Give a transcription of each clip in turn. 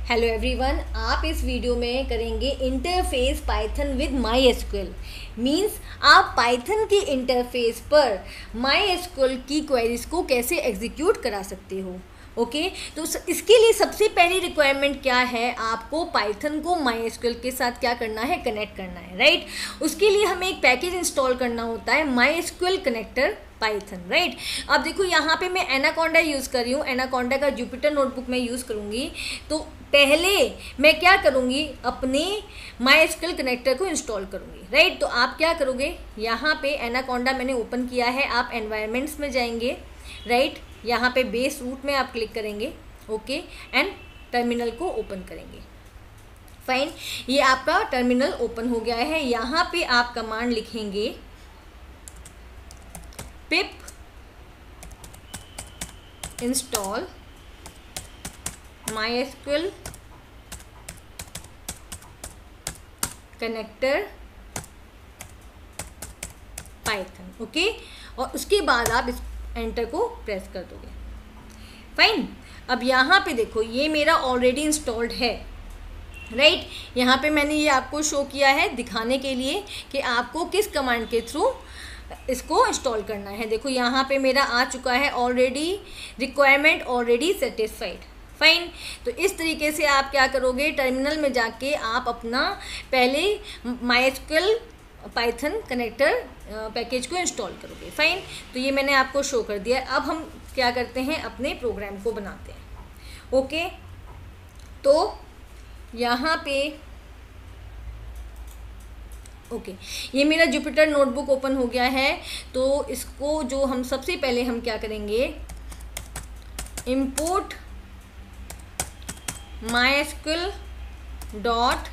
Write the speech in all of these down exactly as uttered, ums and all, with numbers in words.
Hello everyone, आप इस video में करेंगे interface Python with MySQL. Means आप पाइथन के इंटरफेस पर माई एसक्यूएल की क्वेरीज को कैसे एग्जीक्यूट करा सकते हो। Okay okay? तो इसके लिए सबसे पहली रिक्वायरमेंट क्या है, आपको पाइथन को माई एसक्यूएल के साथ क्या करना है, कनेक्ट करना है, राइट right? उसके लिए हमें एक पैकेज इंस्टॉल करना होता है, my SQL connector Python, right. अब देखो यहाँ पे मैं एनाकोंडा यूज़ कर रही हूँ, एनाकोंडा का जुपिटर नोटबुक मैं यूज़ करूँगी। तो पहले मैं क्या करूँगी, अपने माई एसक्यूएल कनेक्टर को इंस्टॉल करूँगी, राइट। तो आप क्या करोगे, यहाँ पे एनाकोंडा मैंने ओपन किया है, आप एनवायरमेंट्स में जाएंगे, राइट। यहाँ पे बेस रूट में आप क्लिक करेंगे, ओके, एंड टर्मिनल को ओपन करेंगे। फाइन, ये आपका टर्मिनल ओपन हो गया है। यहाँ पे आप कमांड लिखेंगे pip install my SQL connector Python, okay. और उसके बाद आप इस एंटर को प्रेस कर दोगे। फाइन, अब यहाँ पे देखो ये मेरा ऑलरेडी इंस्टॉल्ड है, राइट right? यहाँ पे मैंने ये आपको शो किया है दिखाने के लिए कि आपको किस कमांड के थ्रू इसको इंस्टॉल करना है। देखो यहाँ पे मेरा आ चुका है already, requirement already satisfied. Fine, तो इस तरीके से आप क्या करोगे, टर्मिनल में जाके आप अपना पहले MySQL Python connector package को इंस्टॉल करोगे। फाइन, तो ये मैंने आपको शो कर दिया। अब हम क्या करते हैं, अपने प्रोग्राम को बनाते हैं। ओके, तो यहाँ पे ओके okay. ये मेरा जुपिटर नोटबुक ओपन हो गया है। तो इसको जो हम सबसे पहले हम क्या करेंगे, import my SQL dot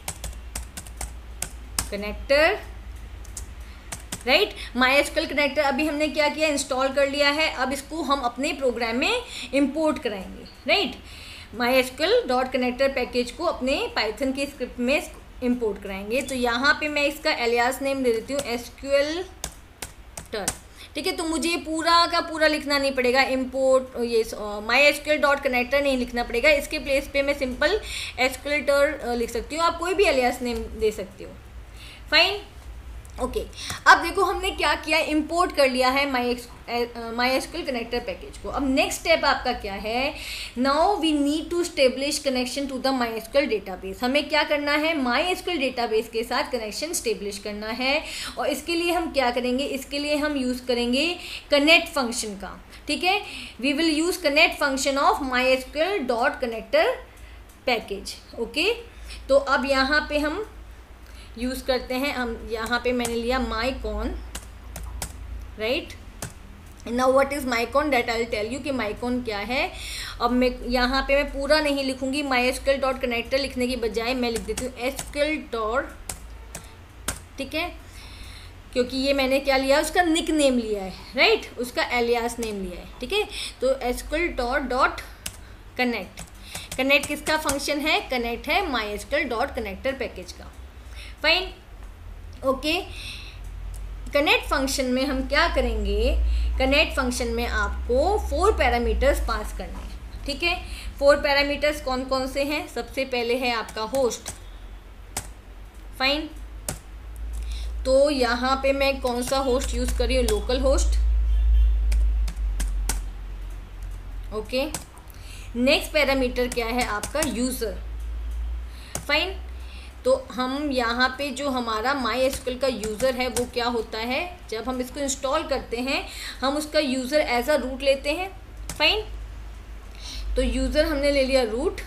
connector, right. My SQL connector अभी हमने क्या किया, इंस्टॉल कर लिया है। अब इसको हम अपने प्रोग्राम में इंपोर्ट कराएंगे, right. My SQL dot connector package को अपने पाइथन की स्क्रिप्ट में इंपोर्ट कराएंगे। तो यहाँ पे मैं इसका एलियास नेम दे देती हूँ एसक्यूएल टर, ठीक है। तो मुझे ये पूरा का पूरा लिखना नहीं पड़ेगा, इंपोर्ट ये माई एसक्यूएल डॉट कनेक्टर नहीं लिखना पड़ेगा। इसके प्लेस पे मैं सिंपल एसक्यूएल टर लिख सकती हूँ, आप कोई भी एलियास नेम दे सकते हो। Fine, okay okay. अब देखो हमने क्या किया, इंपोर्ट कर लिया है my my SQL connector package को। अब नेक्स्ट स्टेप आपका क्या है, now we need to establish connection to the my SQL database. हमें क्या करना है, माई एसक्यूएल डेटाबेस के साथ कनेक्शन स्टेब्लिश करना है। और इसके लिए हम क्या करेंगे, इसके लिए हम यूज़ करेंगे कनेक्ट फंक्शन का, ठीक है। We will use connect function of my SQL dot connector package, okay. तो अब यहाँ पे हम यूज़ करते हैं, हम यहाँ पे मैंने लिया mycon, right. Now what is mycon, that I will tell you कि माइकॉन क्या है। अब मैं यहाँ पे मैं पूरा नहीं लिखूँगी, माई एसक्यूएल डॉट कनेक्टर लिखने की बजाय मैं लिख देती हूँ एसक्यूएल डॉट, ठीक है, क्योंकि ये मैंने क्या लिया, उसका निक नेम लिया है, राइट, उसका एलियास नेम लिया है, ठीक है। तो SQL dot dot connect, connect किसका फंक्शन है, कनेक्ट है my SQL dot connector package का। Fine, okay. कनेक्ट फंक्शन में हम क्या करेंगे, कनेक्ट फंक्शन में आपको फोर पैरामीटर्स पास करने हैं, ठीक है। फोर पैरामीटर्स कौन कौन से हैं, सबसे पहले है आपका होस्ट। फाइन, तो यहाँ पे मैं कौन सा होस्ट यूज़ कर रही हूँ, local host, okay. Next parameter क्या है आपका, यूज़र। फाइन, तो हम यहाँ पे जो हमारा माई एसक्यूएल का यूज़र है वो क्या होता है, जब हम इसको इंस्टॉल करते हैं हम उसका यूज़र एज अ रूट लेते हैं। फाइन, तो यूज़र हमने ले लिया रूट।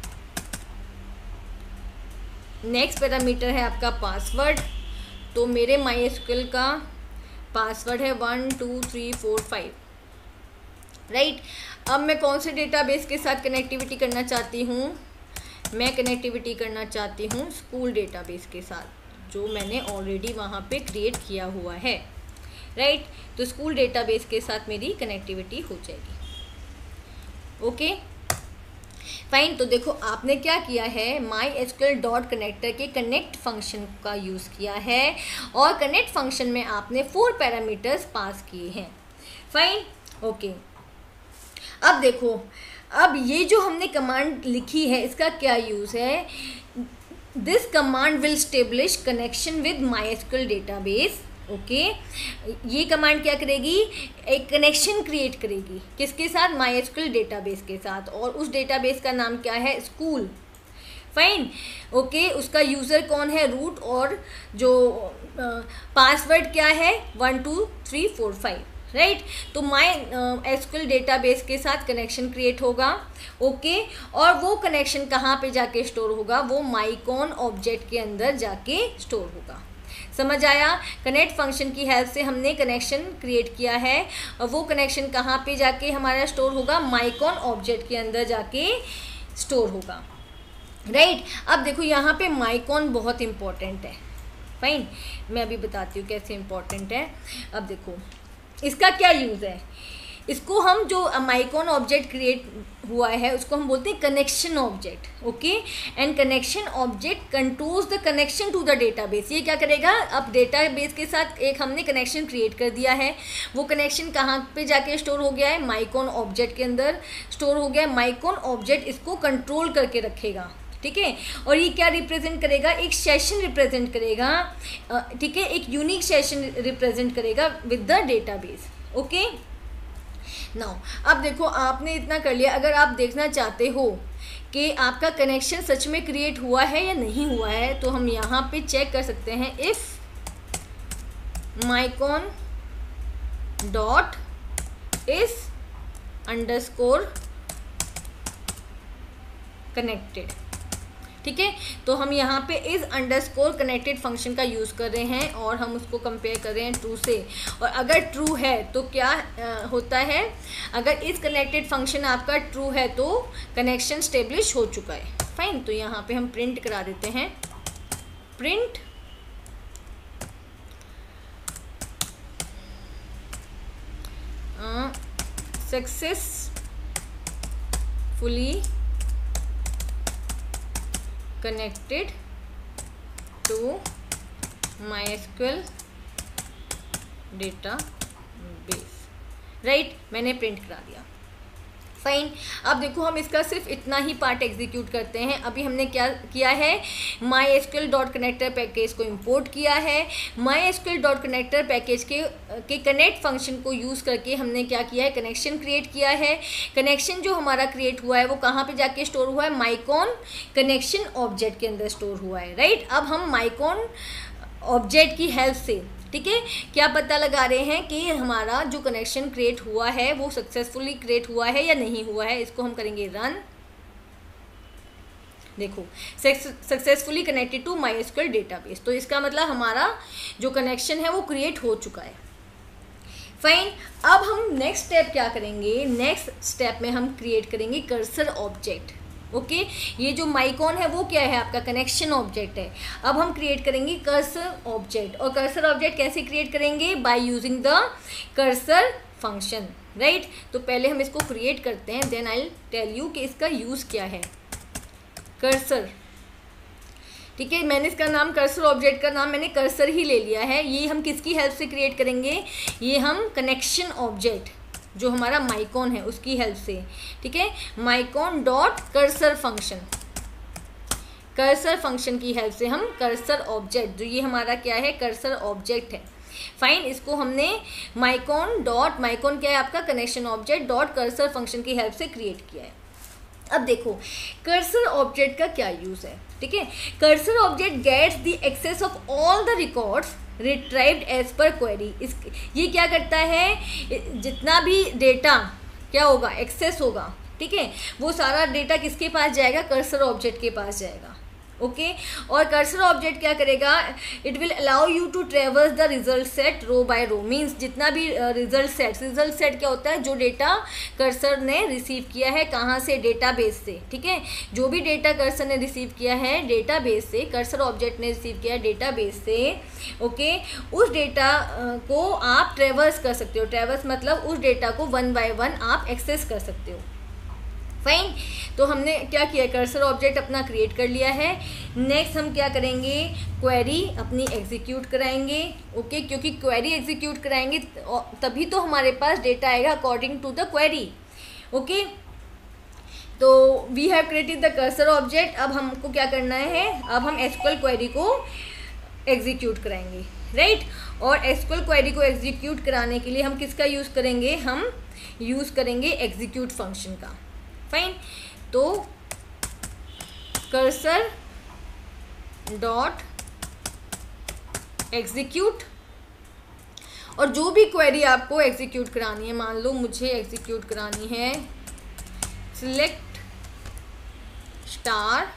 नेक्स्ट पैरामीटर है आपका पासवर्ड। तो मेरे माई एसक्यूएल का पासवर्ड है one two three four five, right. अब मैं कौन से डेटाबेस के साथ कनेक्टिविटी करना चाहती हूँ, मैं कनेक्टिविटी करना चाहती हूँ स्कूल डेटाबेस के साथ, जो मैंने ऑलरेडी वहाँ पे क्रिएट किया हुआ है, राइट। तो स्कूल डेटाबेस के साथ मेरी कनेक्टिविटी हो जाएगी, ओके। फाइन, तो देखो आपने क्या किया है, माई एसक्यूएल डॉट कनेक्टर के कनेक्ट फंक्शन का यूज़ किया है और कनेक्ट फंक्शन में आपने फोर पैरामीटर्स पास किए हैं। Fine, okay. अब देखो अब ये जो हमने कमांड लिखी है इसका क्या यूज़ है, this command will establish connection with MySQL database. Okay, ये कमांड क्या करेगी, एक कनेक्शन क्रिएट करेगी किसके साथ, माईएसक्यूएल डेटाबेस के साथ, और उस डेटाबेस का नाम क्या है, स्कूल। फाइन, ओके, उसका यूज़र कौन है, रूट, और जो पासवर्ड uh, क्या है, one two three four five, right. तो माई एसक्यूएल डेटाबेस के साथ कनेक्शन क्रिएट होगा। Okay okay? और वो कनेक्शन कहाँ पे जाके स्टोर होगा, वो माइकॉन ऑब्जेक्ट के अंदर जाके स्टोर होगा। समझ आया, कनेक्ट फंक्शन की हेल्प से हमने कनेक्शन क्रिएट किया है, और वो कनेक्शन कहाँ पे जाके हमारा स्टोर होगा, माइकॉन ऑब्जेक्ट के अंदर जाके स्टोर होगा, राइट right? अब देखो यहाँ पे माइकॉन बहुत इंपॉर्टेंट है। फाइन, मैं अभी बताती हूँ कैसे इंपॉर्टेंट है। अब देखो इसका क्या यूज़ है, इसको हम जो माइकॉन ऑब्जेक्ट क्रिएट हुआ है उसको हम बोलते हैं connection object. Okay, and connection object controls the connection to the database. ये क्या करेगा, अब डेटाबेस के साथ एक हमने कनेक्शन क्रिएट कर दिया है, वो कनेक्शन कहाँ पे जाके स्टोर हो गया है, माइकॉन ऑब्जेक्ट के अंदर स्टोर हो गया है। माइकॉन ऑब्जेक्ट इसको कंट्रोल करके रखेगा, ठीक है। और ये क्या रिप्रेजेंट करेगा, एक सेशन रिप्रेजेंट करेगा, ठीक है, एक यूनिक सेशन रिप्रेजेंट करेगा with the database. Okay, now अब देखो आपने इतना कर लिया। अगर आप देखना चाहते हो कि आपका कनेक्शन सच में क्रिएट हुआ है या नहीं हुआ है, तो हम यहाँ पे चेक कर सकते हैं, if mycon dot is underscore connected, ठीक है। तो हम यहाँ पे इज अंडरस्कोर कनेक्टेड फंक्शन का यूज़ कर रहे हैं और हम उसको कंपेयर कर रहे हैं ट्रू से। और अगर ट्रू है तो क्या आ, होता है, अगर इज कनेक्टेड फंक्शन आपका ट्रू है तो कनेक्शन स्टेब्लिश हो चुका है। फाइन, तो यहाँ पे हम प्रिंट करा देते हैं, print successfully connected to MySQL database, right, मैंने प्रिंट करा दिया। फाइन, अब देखो हम इसका सिर्फ इतना ही पार्ट एग्जीक्यूट करते हैं। अभी हमने क्या किया है, माईएसक्यूएल डॉट कनेक्टर पैकेज को इंपोर्ट किया है। माईएसक्यूएल डॉट कनेक्टर पैकेज के के कनेक्ट फंक्शन को यूज़ करके हमने क्या किया है, कनेक्शन क्रिएट किया है। कनेक्शन जो हमारा क्रिएट हुआ है वो कहाँ पे जाके स्टोर हुआ है, माइकॉन कनेक्शन ऑब्जेक्ट के अंदर स्टोर हुआ है, राइट। अब हम माइकॉन ऑब्जेक्ट की हेल्प से, ठीक है, क्या पता लगा रहे हैं कि हमारा जो कनेक्शन क्रिएट हुआ है वो सक्सेसफुली क्रिएट हुआ है या नहीं हुआ है। इसको हम करेंगे रन। देखो, successfully connected to MySQL database, तो इसका मतलब हमारा जो कनेक्शन है वो क्रिएट हो चुका है। फाइन, अब हम नेक्स्ट स्टेप क्या करेंगे, नेक्स्ट स्टेप में हम क्रिएट करेंगे कर्सर ऑब्जेक्ट। Okay okay? ये जो माइकॉन है वो क्या है, आपका कनेक्शन ऑब्जेक्ट है। अब हम क्रिएट करेंगे कर्सर ऑब्जेक्ट, और कर्सर ऑब्जेक्ट कैसे क्रिएट करेंगे, by using the cursor function, right. तो पहले हम इसको क्रिएट करते हैं, then I will tell you कि इसका यूज़ क्या है। कर्सर, ठीक है, मैंने इसका नाम कर्सर ऑब्जेक्ट का नाम मैंने कर्सर ही ले लिया है। ये हम किसकी हेल्प से क्रिएट करेंगे, ये हम कनेक्शन ऑब्जेक्ट जो हमारा माइकॉन है उसकी हेल्प से, ठीक है। Mycon dot cursor function, cursor function की हेल्प से हम कर्सर ऑब्जेक्ट, जो ये हमारा क्या है, कर्सर ऑब्जेक्ट है। फाइन, इसको हमने माइकॉन डॉट, माइकॉन क्या है आपका connection object dot cursor function की हेल्प से क्रिएट किया है। अब देखो कर्सर ऑब्जेक्ट का क्या यूज़ है, ठीक है। Cursor object gets the access of all the records retrieved as per query. इस ये क्या करता है, जितना भी डेटा क्या होगा, एक्सेस होगा, ठीक है, वो सारा डेटा किसके पास जाएगा, कर्सर ऑब्जेक्ट के पास जाएगा। Okay okay? और कर्सर ऑब्जेक्ट क्या करेगा, it will allow you to traverse the result set row by row, means जितना भी रिजल्ट सेट, रिजल्ट सेट क्या होता है, जो डेटा कर्सर ने रिसीव किया है, कहाँ से, डेटाबेस से, ठीक है। जो भी डेटा कर्सर ने रिसीव किया है डेटाबेस से, कर्सर ऑब्जेक्ट ने रिसीव किया है डेटाबेस से, ओके okay? उस डेटा को आप ट्रेवर्स कर सकते हो। ट्रेवर्स मतलब उस डेटा को वन बाय वन आप एक्सेस कर सकते हो। फाइन, तो हमने क्या किया, कर्सर ऑब्जेक्ट अपना क्रिएट कर लिया है। नेक्स्ट हम क्या करेंगे, क्वेरी अपनी एग्जीक्यूट कराएंगे। ओके, क्योंकि क्वेरी एग्जीक्यूट कराएंगे तभी तो हमारे पास डेटा आएगा according to the query. Okay, तो we have created the cursor object. अब हमको क्या करना है, अब हम एसक्यूएल क्वेरी को एग्जीक्यूट कराएंगे, राइट। और एसक्यूएल क्वेरी को एग्जीक्यूट कराने के लिए हम किसका यूज़ करेंगे, हम यूज़ करेंगे एग्जीक्यूट फंक्शन का, फाइन। तो कर्सर डॉट एग्जीक्यूट, और जो भी क्वेरी आपको एग्जीक्यूट करानी है, मान लो मुझे एग्जीक्यूट करानी है select star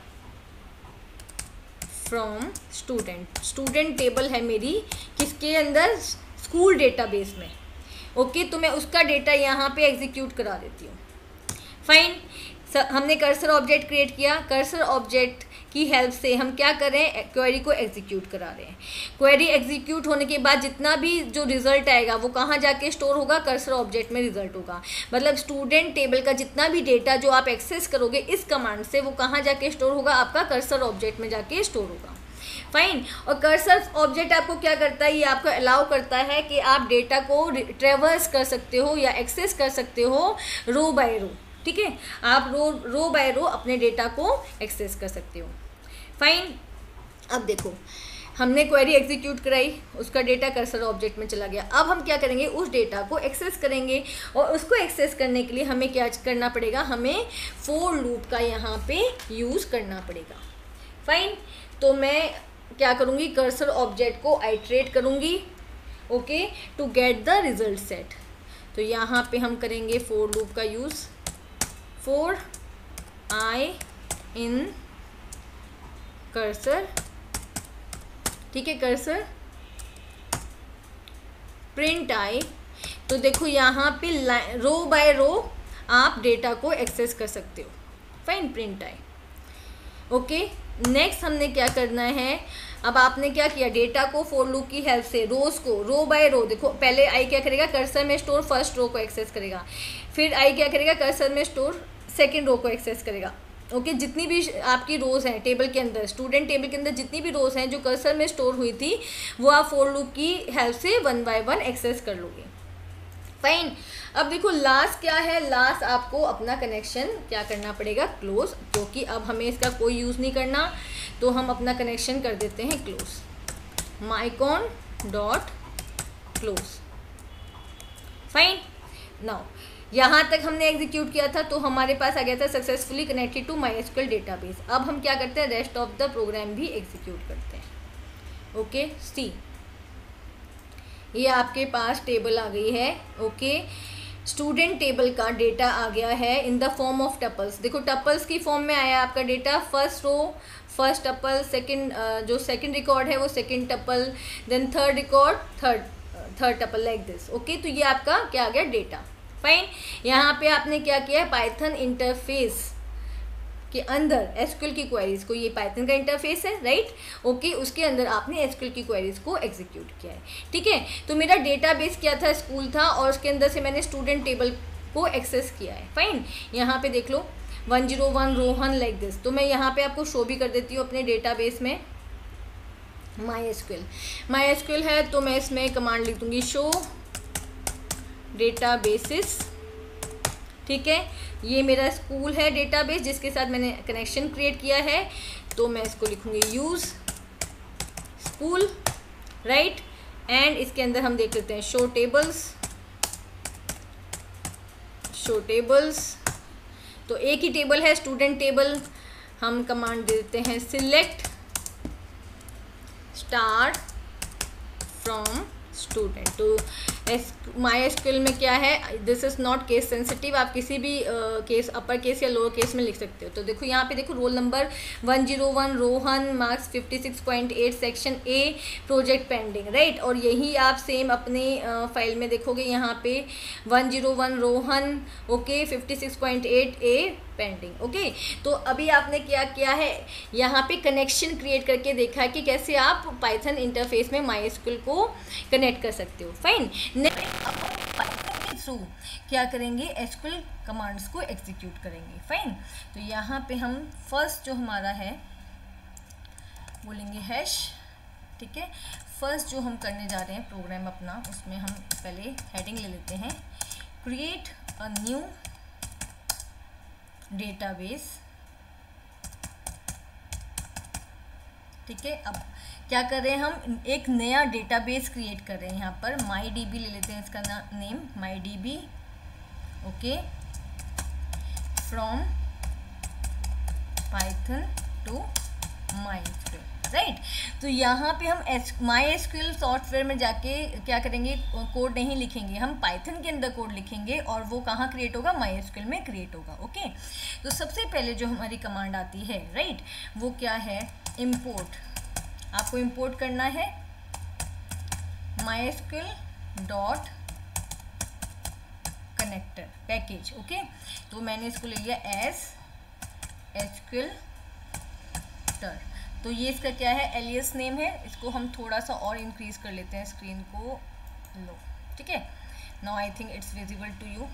from student, student table है मेरी किसके अंदर, स्कूल डेटाबेस में, ओके। तो मैं उसका डेटा यहाँ पे एग्जीक्यूट करा देती हूँ, फाइन। हमने कर्सर ऑब्जेक्ट क्रिएट किया, कर्सर ऑब्जेक्ट की हेल्प से हम क्या करें, क्वेरी को एग्जीक्यूट करा रहे हैं। क्वेरी एग्जीक्यूट होने के बाद जितना भी जो रिजल्ट आएगा वो कहाँ जाके स्टोर होगा, कर्सर ऑब्जेक्ट में रिजल्ट होगा। मतलब स्टूडेंट टेबल का जितना भी डेटा जो आप एक्सेस करोगे इस कमांड से, वो कहाँ जाके स्टोर होगा, आपका कर्सर ऑब्जेक्ट में जाके स्टोर होगा, फाइन। और कर्सर ऑब्जेक्ट आपको क्या करता है, ये आपको अलाउ करता है कि आप डेटा को ट्रेवर्स कर सकते हो या एक्सेस कर सकते हो रो बाय रो, ठीक है। आप रो रो बाय रो अपने डेटा को एक्सेस कर सकते हो, फाइन। अब देखो हमने क्वेरी एग्जीक्यूट कराई, उसका डेटा कर्सर ऑब्जेक्ट में चला गया। अब हम क्या करेंगे, उस डेटा को एक्सेस करेंगे, और उसको एक्सेस करने के लिए हमें क्या करना पड़ेगा, हमें फॉर लूप का यहाँ पे यूज़ करना पड़ेगा, फाइन। तो मैं क्या करूँगी, कर्सर ऑब्जेक्ट को आइट्रेट करूँगी, okay, to get the result set. तो यहाँ पे हम करेंगे फॉर लूप का use, for I in cursor, ठीक है, कर्सर प्रिंट आई। तो देखो यहाँ पे रो बाय रो आप डेटा को एक्सेस कर सकते हो, फाइन, प्रिंट आई, ओके। नेक्स्ट हमने क्या करना है, अब आपने क्या किया, डेटा को फॉर लूप की हेल्प से रोज को रो बाय रो, देखो पहले आई क्या करेगा, कर्सर में स्टोर फर्स्ट रो को एक्सेस करेगा, फिर आई क्या करेगा, कर्सर में स्टोर सेकेंड रो को एक्सेस करेगा, ओके okay, जितनी भी आपकी रोज़ हैं टेबल के अंदर, स्टूडेंट टेबल के अंदर जितनी भी रोज़ हैं जो कर्सर में स्टोर हुई थी, वो आप फॉर लूप की हेल्प से वन बाय वन एक्सेस कर लोगे, फाइन। अब देखो लास्ट क्या है, लास्ट आपको अपना कनेक्शन क्या करना पड़ेगा, क्लोज, क्योंकि अब हमें इसका कोई यूज़ नहीं करना, तो हम अपना कनेक्शन कर देते हैं close, mycon dot close, fine. Now यहाँ तक हमने एग्जीक्यूट किया था, तो हमारे पास आ गया था successfully connected to my SQL database. अब हम क्या करते हैं, रेस्ट ऑफ द प्रोग्राम भी एग्जीक्यूट करते हैं, ओके। सी ये आपके पास टेबल आ गई है, ओके। स्टूडेंट टेबल का डेटा आ गया है in the form of tuples. देखो टपल्स की फॉर्म में आया आपका data, first row first tuple, second जो सेकंड रिकॉर्ड है वो second tuple, then third record third third tuple, like this, okay. तो ये आपका क्या आ गया, डेटा, फाइन। यहाँ पे आपने क्या किया है, पाइथन इंटरफेस के अंदर एसक्यूएल की क्वेरीज को, ये पाइथन का इंटरफेस है, राइट, ओके, उसके अंदर आपने एसक्यूएल की क्वेरीज को एग्जीक्यूट किया है, ठीक है। तो मेरा डेटाबेस क्या था, स्कूल था, और उसके अंदर से मैंने स्टूडेंट टेबल को एक्सेस किया है, फाइन। यहाँ पे देख लो one zero one Rohan, like this. तो मैं यहाँ पे आपको शो भी कर देती हूँ अपने डेटाबेस में, माई एसक्यूएल माई एसक्यूएल है, तो मैं इसमें कमांड लिख दूँगी शो डेटाबेसेस, ठीक है। ये मेरा स्कूल है डेटाबेस जिसके साथ मैंने कनेक्शन क्रिएट किया है, तो मैं इसको लिखूंगी यूज़ स्कूल, राइट। एंड इसके अंदर हम देख लेते हैं शो टेबल्स, शो टेबल्स, तो एक ही टेबल है स्टूडेंट टेबल, हम कमांड दे देते हैं सिलेक्ट स्टार फ्रॉम स्टूडेंट। तो एस माई एसक्यूएल में क्या है, this is not case sensitive, आप किसी भी केस अपर केस या लोअर केस में लिख सकते हो। तो देखो यहाँ पे देखो roll number one zero one Rohan, marks fifty six point eight, section A, project pending, right. और यही आप सेम अपने फाइल में देखोगे, यहाँ पे one zero one Rohan, okay, fifty six point eight A pending, okay. तो अभी आपने क्या किया है, यहाँ पे कनेक्शन क्रिएट करके देखा है कि कैसे आप पाइथन इंटरफेस में माई एसक्यूएल को कनेक्ट कर सकते हो, फाइन। नेक्स्ट अब पाइथन के थ्रू क्या करेंगे, एसक्यूएल कमांड्स को एग्जीक्यूट करेंगे, फाइन। तो यहाँ पे हम फर्स्ट जो हमारा है बोलेंगे हैश, ठीक है। फर्स्ट जो हम करने जा रहे हैं प्रोग्राम अपना, उसमें हम पहले हेडिंग ले लेते हैं, क्रिएट अ न्यू डेटाबेस। ठीक है, अब क्या कर रहे हैं हम, एक नया डेटाबेस क्रिएट कर रहे हैं। यहाँ पर माई डी बी ले लेते हैं इसका name, my D B. Okay, from Python to MySQL, right. तो यहाँ पे हम एस माईएसक्यूएल सॉफ्टवेयर में जाके क्या करेंगे, कोड नहीं लिखेंगे, हम पाइथन के अंदर कोड लिखेंगे और वो कहाँ क्रिएट होगा, माईएसक्यूएल में क्रिएट होगा। ओके, तो सबसे पहले जो हमारी कमांड आती है, राइट, वो क्या है, इम्पोर्ट। आपको इम्पोर्ट करना है MySQL dot connector package. Okay, तो मैंने इसको ले लिया एस एसक्यूएल टर। तो ये इसका क्या है, एलियस नेम है। इसको हम थोड़ा सा और इंक्रीज कर लेते हैं, स्क्रीन को लो। ठीक है, now I think it's visible to you,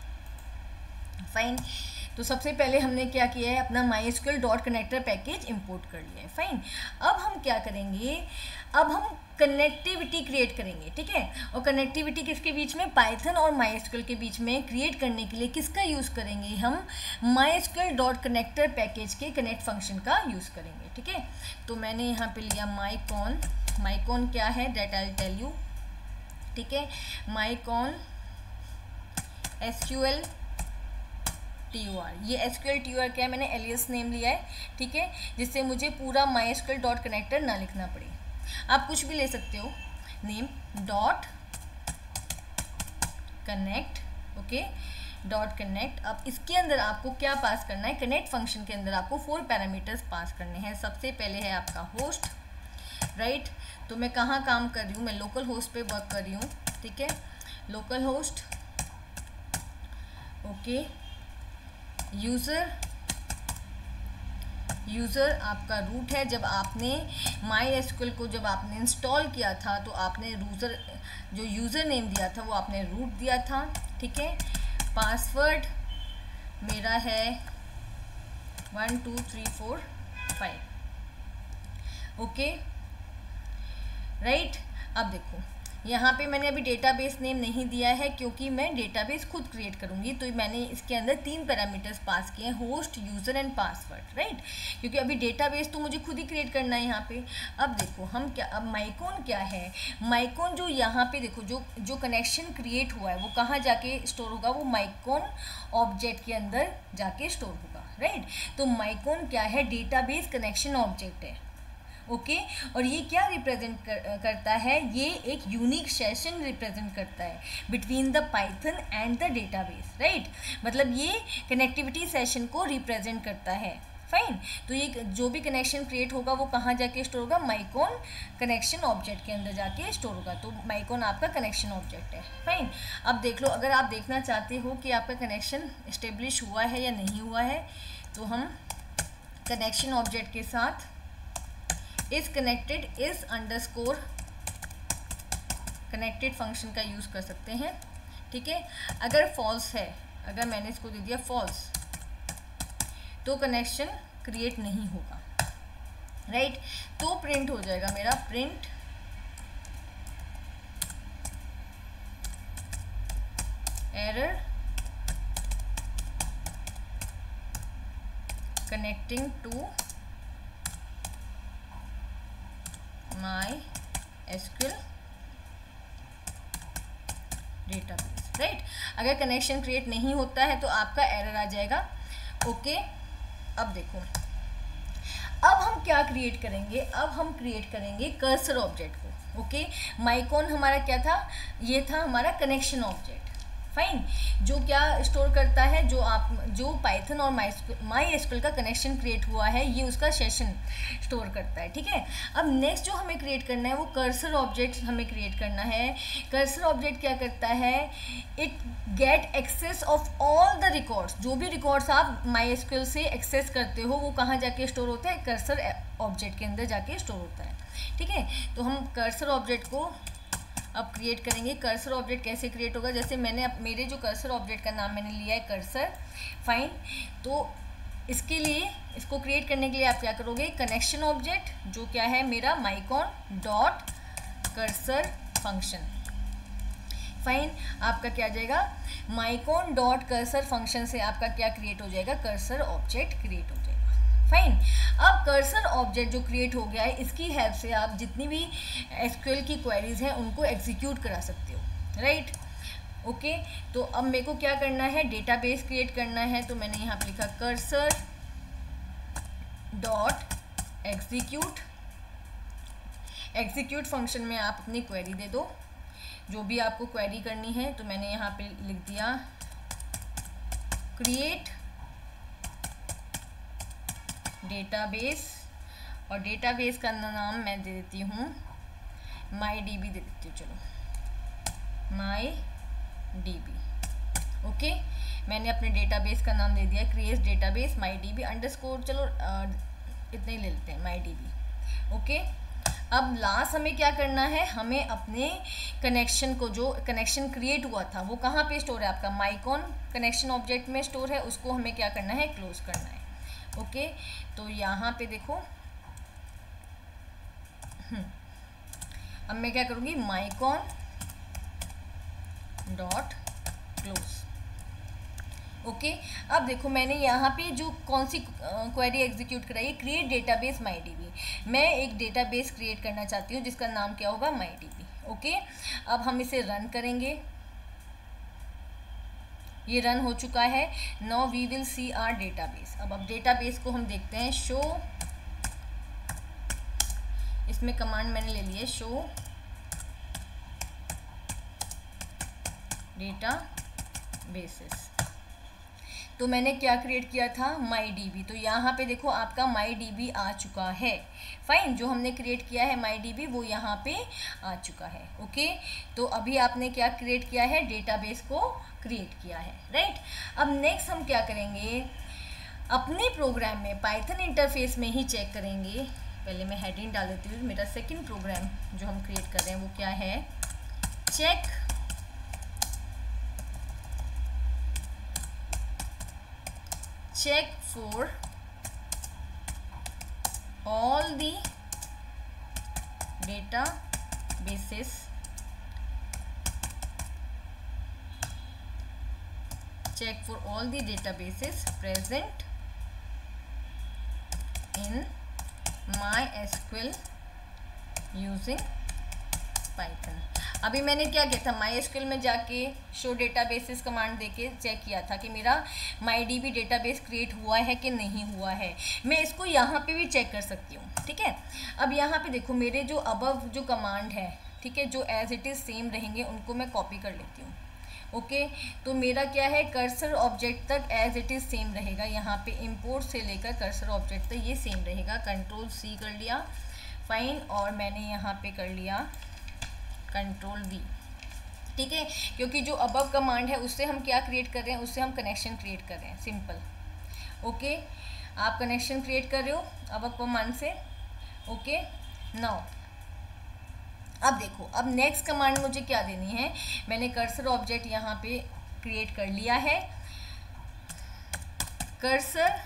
fine. तो सबसे पहले हमने क्या किया है, अपना MySQL dot connector package import कर लिया है, फाइन। अब हम क्या करेंगे, अब हम कनेक्टिविटी क्रिएट करेंगे। ठीक है, और कनेक्टिविटी किसके बीच में, पाइथन और माईएसक्यूएल के बीच में क्रिएट करने के लिए किसका यूज़ करेंगे, हम माईएसक्यूएल डॉट कनेक्टर पैकेज के कनेक्ट फंक्शन का यूज़ करेंगे। ठीक है, तो मैंने यहाँ पे लिया माईकॉन। माईकॉन क्या है, दैट आई टेल यू। ठीक है, mycon SQL T U R, ये एसक्यूएल टी यू आर क्या है, मैंने एलियस नेम लिया है। ठीक है, जिससे मुझे पूरा माईएसक्यूएल डॉट कनेक्टर ना लिखना पड़े। आप कुछ भी ले सकते हो, name dot connect. Okay, dot connect. अब इसके अंदर आपको क्या पास करना है, कनेक्ट फंक्शन के अंदर आपको फोर पैरामीटर्स पास करने हैं। सबसे पहले है आपका होस्ट, राइट। तो मैं कहाँ काम कर रही हूँ, मैं लोकल होस्ट पे वर्क कर रही हूँ। ठीक है, local host. Okay, user, user आपका रूट है। जब आपने माईएसक्यूएल को जब आपने इंस्टॉल किया था तो आपने यूज़र, जो यूज़र नेम दिया था वो आपने रूट दिया था। ठीक है, पासवर्ड मेरा है one two three four five. Okay, right. अब देखो यहाँ पे मैंने अभी डेटाबेस नेम नहीं दिया है क्योंकि मैं डेटाबेस खुद क्रिएट करूँगी, तो मैंने इसके अंदर तीन पैरामीटर्स पास किए हैं, host, user and password, right. क्योंकि अभी डेटाबेस तो मुझे खुद ही क्रिएट करना है यहाँ पे। अब देखो हम क्या, अब माईकॉन क्या है, माईकॉन जो यहाँ पे देखो जो जो कनेक्शन क्रिएट हुआ है वो कहाँ जाके स्टोर होगा, वो माईकॉन ऑब्जेक्ट के अंदर जाके स्टोर होगा, राइट। तो माईकॉन क्या है, डेटाबेस कनेक्शन ऑब्जेक्ट है। Okay okay? और ये क्या रिप्रेजेंट कर, करता है, ये एक यूनिक सेशन रिप्रेजेंट करता है between the Python and the database, right. मतलब ये कनेक्टिविटी सेशन को रिप्रेजेंट करता है, फाइन। तो ये जो भी कनेक्शन क्रिएट होगा वो कहाँ जाके स्टोर होगा, माईकॉन कनेक्शन ऑब्जेक्ट के अंदर जाके स्टोर होगा। तो माईकॉन आपका कनेक्शन ऑब्जेक्ट है, फाइन। अब देख लो, अगर आप देखना चाहते हो कि आपका कनेक्शन इस्टेब्लिश हुआ है या नहीं हुआ है, तो हम कनेक्शन ऑब्जेक्ट के साथ is connected is underscore connected function का यूज़ कर सकते हैं। ठीक है, अगर फॉल्स है, अगर मैंने इसको दे दिया फॉल्स, तो कनेक्शन क्रिएट नहीं होगा, राइट। तो प्रिंट हो जाएगा मेरा print error connecting to MySQL database, right. अगर कनेक्शन क्रिएट नहीं होता है तो आपका एरर आ जाएगा। ओके, अब देखो, अब हम क्या क्रिएट करेंगे, अब हम क्रिएट करेंगे कर्सर ऑब्जेक्ट को। ओके, माईकॉन हमारा क्या था, ये था हमारा कनेक्शन ऑब्जेक्ट, फाइन। जो क्या स्टोर करता है, जो आप जो पाइथन और माईएसक्यूएल का कनेक्शन क्रिएट हुआ है ये उसका सेशन स्टोर करता है। ठीक है, अब नेक्स्ट जो हमें क्रिएट करना है वो कर्सर ऑब्जेक्ट हमें क्रिएट करना है। कर्सर ऑब्जेक्ट क्या करता है, it get access of all the records. जो भी रिकॉर्ड्स आप माईएसक्यूएल से एक्सेस करते हो वो कहाँ जाके स्टोर होता है, कर्सर ऑब्जेक्ट के अंदर जाके स्टोर होता है। ठीक है, तो हम कर्सर ऑब्जेक्ट को अब क्रिएट करेंगे। कर्सर ऑब्जेक्ट कैसे क्रिएट होगा, जैसे मैंने अब मेरे जो कर्सर ऑब्जेक्ट का नाम मैंने लिया है कर्सर, फाइन। तो इसके लिए, इसको क्रिएट करने के लिए आप क्या करोगे, कनेक्शन ऑब्जेक्ट जो क्या है मेरा mycon dot cursor function, fine, आपका क्या आ जाएगा, माइकॉन डॉट कर्सर फंक्शन से आपका क्या क्रिएट हो जाएगा, कर्सर ऑब्जेक्ट क्रिएट हो जाएगा। फाइन, अब कर्सर ऑब्जेक्ट जो क्रिएट हो गया है इसकी हेल्प से आप जितनी भी एसक्यूएल की क्वेरीज हैं उनको एग्जीक्यूट करा सकते हो, राइट। ओके, तो अब मेरे को क्या करना है, डेटाबेस क्रिएट करना है, तो मैंने यहाँ पे लिखा cursor dot execute. Execute function में आप अपनी क्वेरी दे दो, जो भी आपको क्वेरी करनी है। तो मैंने यहाँ पे लिख दिया क्रिएट डेटाबेस, और डेटाबेस का नाम मैं दे देती हूँ माई डी बी दे देती हूँ, चलो माई डी बी। ओके, मैंने अपने डेटाबेस का नाम दे दिया create database my D B underscore, चलो आ, इतने ही ले लेते हैं माई डी बी। ओके, अब लास्ट हमें क्या करना है, हमें अपने कनेक्शन को, जो कनेक्शन क्रिएट हुआ था वो कहाँ पे स्टोर है, आपका माइकॉन कनेक्शन ऑब्जेक्ट में स्टोर है, उसको हमें क्या करना है, क्लोज करना है। ओके, तो यहाँ पे देखो, अब मैं क्या करूँगी, माइकॉन डॉट क्लोज। ओके, अब देखो मैंने यहाँ पे जो कौन सी क्वेरी एग्जीक्यूट कराई, create database my D B. मैं एक डेटाबेस क्रिएट करना चाहती हूँ जिसका नाम क्या होगा, माई डी बी। ओके, अब हम इसे रन करेंगे, ये रन हो चुका है। Now we will see our database. अब अब डेटाबेस को हम देखते हैं, शो, इसमें कमांड मैंने ले ली है शो डेटा बेसिस। तो मैंने क्या क्रिएट किया था, माई डी बी। तो यहाँ पे देखो आपका माई डी बी आ चुका है। फाइन, जो हमने क्रिएट किया है माई डी बी वो यहाँ पे आ चुका है। ओके, तो अभी आपने क्या क्रिएट किया है, डेटाबेस को क्रिएट किया है, राइट। अब नेक्स्ट हम क्या करेंगे, अपने प्रोग्राम में पाइथन इंटरफेस में ही चेक करेंगे। पहले मैं हेडिंग डाल देती हूँ, मेरा सेकेंड प्रोग्राम जो हम क्रिएट कर रहे हैं वो क्या है, check check for all the databases check for all the databases present in MySQL using Python। अभी मैंने क्या किया था, MySQL में जाके शो डेटाबेसेस कमांड देके चेक किया था कि मेरा MyDB डेटाबेस क्रिएट हुआ है कि नहीं हुआ है। मैं इसको यहाँ पे भी चेक कर सकती हूँ, ठीक है। अब यहाँ पे देखो मेरे जो अबव जो कमांड है, ठीक है, जो एज इट इज़ सेम रहेंगे उनको मैं कॉपी कर लेती हूँ। ओके, तो मेरा क्या है, कर्सर ऑब्जेक्ट तक एज इट इज़ सेम रहेगा। यहाँ पे इंपोर्ट से लेकर कर्सर ऑब्जेक्ट तक ये सेम रहेगा। कंट्रोल सी कर लिया, फाइन, और मैंने यहाँ पे कर लिया कंट्रोल वी, ठीक है, क्योंकि जो अबव कमांड है उससे हम क्या क्रिएट कर रहे हैं, उससे हम कनेक्शन क्रिएट कर रहे हैं, सिंपल। ओके, आप कनेक्शन क्रिएट कर रहे हो अबव कमांड से। ओके, नाउ अब देखो, अब नेक्स्ट कमांड मुझे क्या देनी है, मैंने कर्सर ऑब्जेक्ट यहाँ पे क्रिएट कर लिया है, कर्सर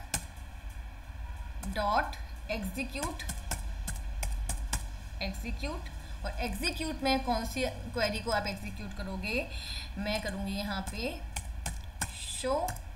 डॉट एग्जीक्यूट एग्जीक्यूट और एग्जीक्यूट में कौन सी क्वेरी को आप एग्जीक्यूट करोगे, मैं करूँगी यहाँ पे शो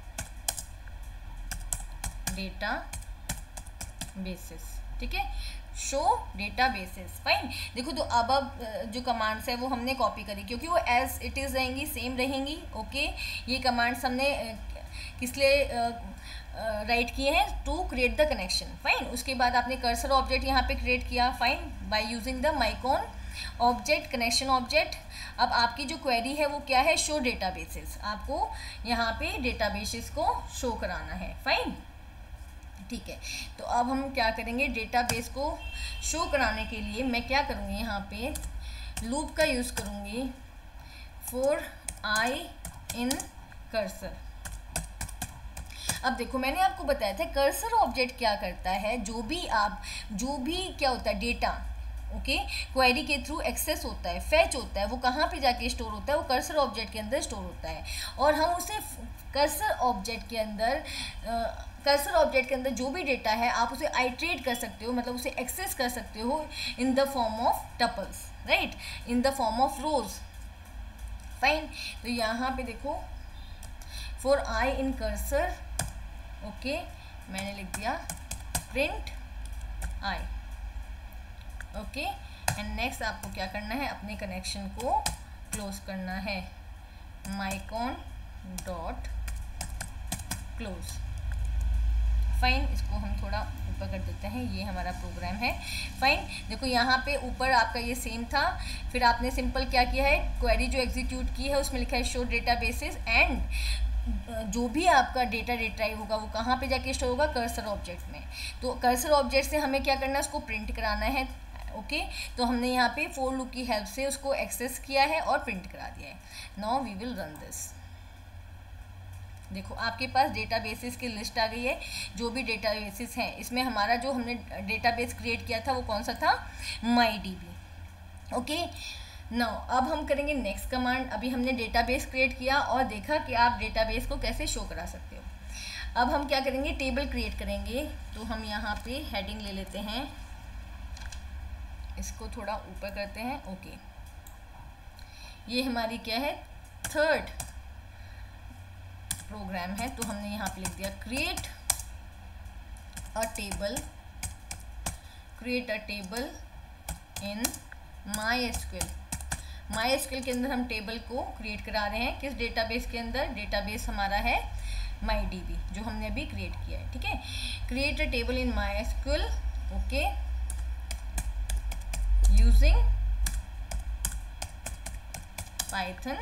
डेटा बेसिस, ठीक है, शो डेटा बेसिस। फाइन, देखो तो अब अब जो कमांड्स है वो हमने कॉपी करी क्योंकि वो एज इट इज़ रहेंगी, सेम रहेंगी। ओके, ये कमांड्स हमने किस लिए राइट किए हैं, to create the connection. Fine, उसके बाद आपने कर्सर ऑब्जेक्ट यहाँ पे क्रिएट किया, fine, by using the mycon object connection object. अब आपकी जो क्वेरी है वो क्या है, शो डेटाबेसेस, आपको यहाँ पे डेटाबेसेस को शो कराना है। फाइन, ठीक है, तो अब हम क्या करेंगे, डेटाबेस को शो कराने के लिए मैं क्या करूँगी, यहाँ पे लूप का यूज़ करूँगी, फॉर आई इन कर्सर। अब देखो मैंने आपको बताया था कर्सर ऑब्जेक्ट क्या करता है, जो भी आप जो भी क्या होता है डेटा, ओके, क्वेरी के थ्रू एक्सेस होता है, फैच होता है, वो कहाँ पे जाके स्टोर होता है, वो कर्सर ऑब्जेक्ट के अंदर स्टोर होता है। और हम उसे कर्सर ऑब्जेक्ट के अंदर कर्सर ऑब्जेक्ट के अंदर जो भी डेटा है आप उसे आइट्रेट कर सकते हो, मतलब उसे एक्सेस कर सकते हो in the form of tuples, right, in the form of rows. Fine, तो यहाँ पे देखो for I in cursor, okay मैंने लिख दिया print I, okay. And next आपको क्या करना है, अपने कनेक्शन को क्लोज करना है, माइकॉन डॉट क्लोज। फाइन, इसको हम थोड़ा ऊपर कर देते हैं, ये हमारा प्रोग्राम है। फाइन, देखो यहाँ पे ऊपर आपका ये सेम था, फिर आपने सिंपल क्या किया है, क्वेरी जो एग्जीक्यूट की है उसमें लिखा है शो डेटा बेसिस, एंड जो भी आपका डेटा रिट्राइव होगा वो कहाँ पे जाके स्टोर होगा, कर्सर ऑब्जेक्ट में। तो कर्सर ऑब्जेक्ट से हमें क्या करना है, उसको प्रिंट कराना है, ओके okay? तो हमने यहाँ पे फॉर लूप की हेल्प से उसको एक्सेस किया है और प्रिंट करा दिया है। Now we will run this. देखो आपके पास डेटाबेसेस की लिस्ट आ गई है, जो भी डेटाबेसेस हैं इसमें हमारा जो हमने डेटाबेस क्रिएट किया था वो कौन सा था, my D B, okay. Now अब हम करेंगे नेक्स्ट कमांड। अभी हमने डेटाबेस क्रिएट किया और देखा कि आप डेटाबेस को कैसे शो करा सकते हो। अब हम क्या करेंगे, टेबल क्रिएट करेंगे। तो हम यहाँ पे हेडिंग ले लेते हैं, इसको थोड़ा ऊपर करते हैं, ओके। ये हमारी क्या है, थर्ड प्रोग्राम है, तो हमने यहाँ पे लिख दिया create a table, create a table in MySQL. MySQL के अंदर हम टेबल को क्रिएट करा रहे हैं, किस डेटाबेस के अंदर, डेटाबेस हमारा है माई डी बी, जो हमने अभी क्रिएट किया है, ठीक है। Create a table in MySQL, okay, using Python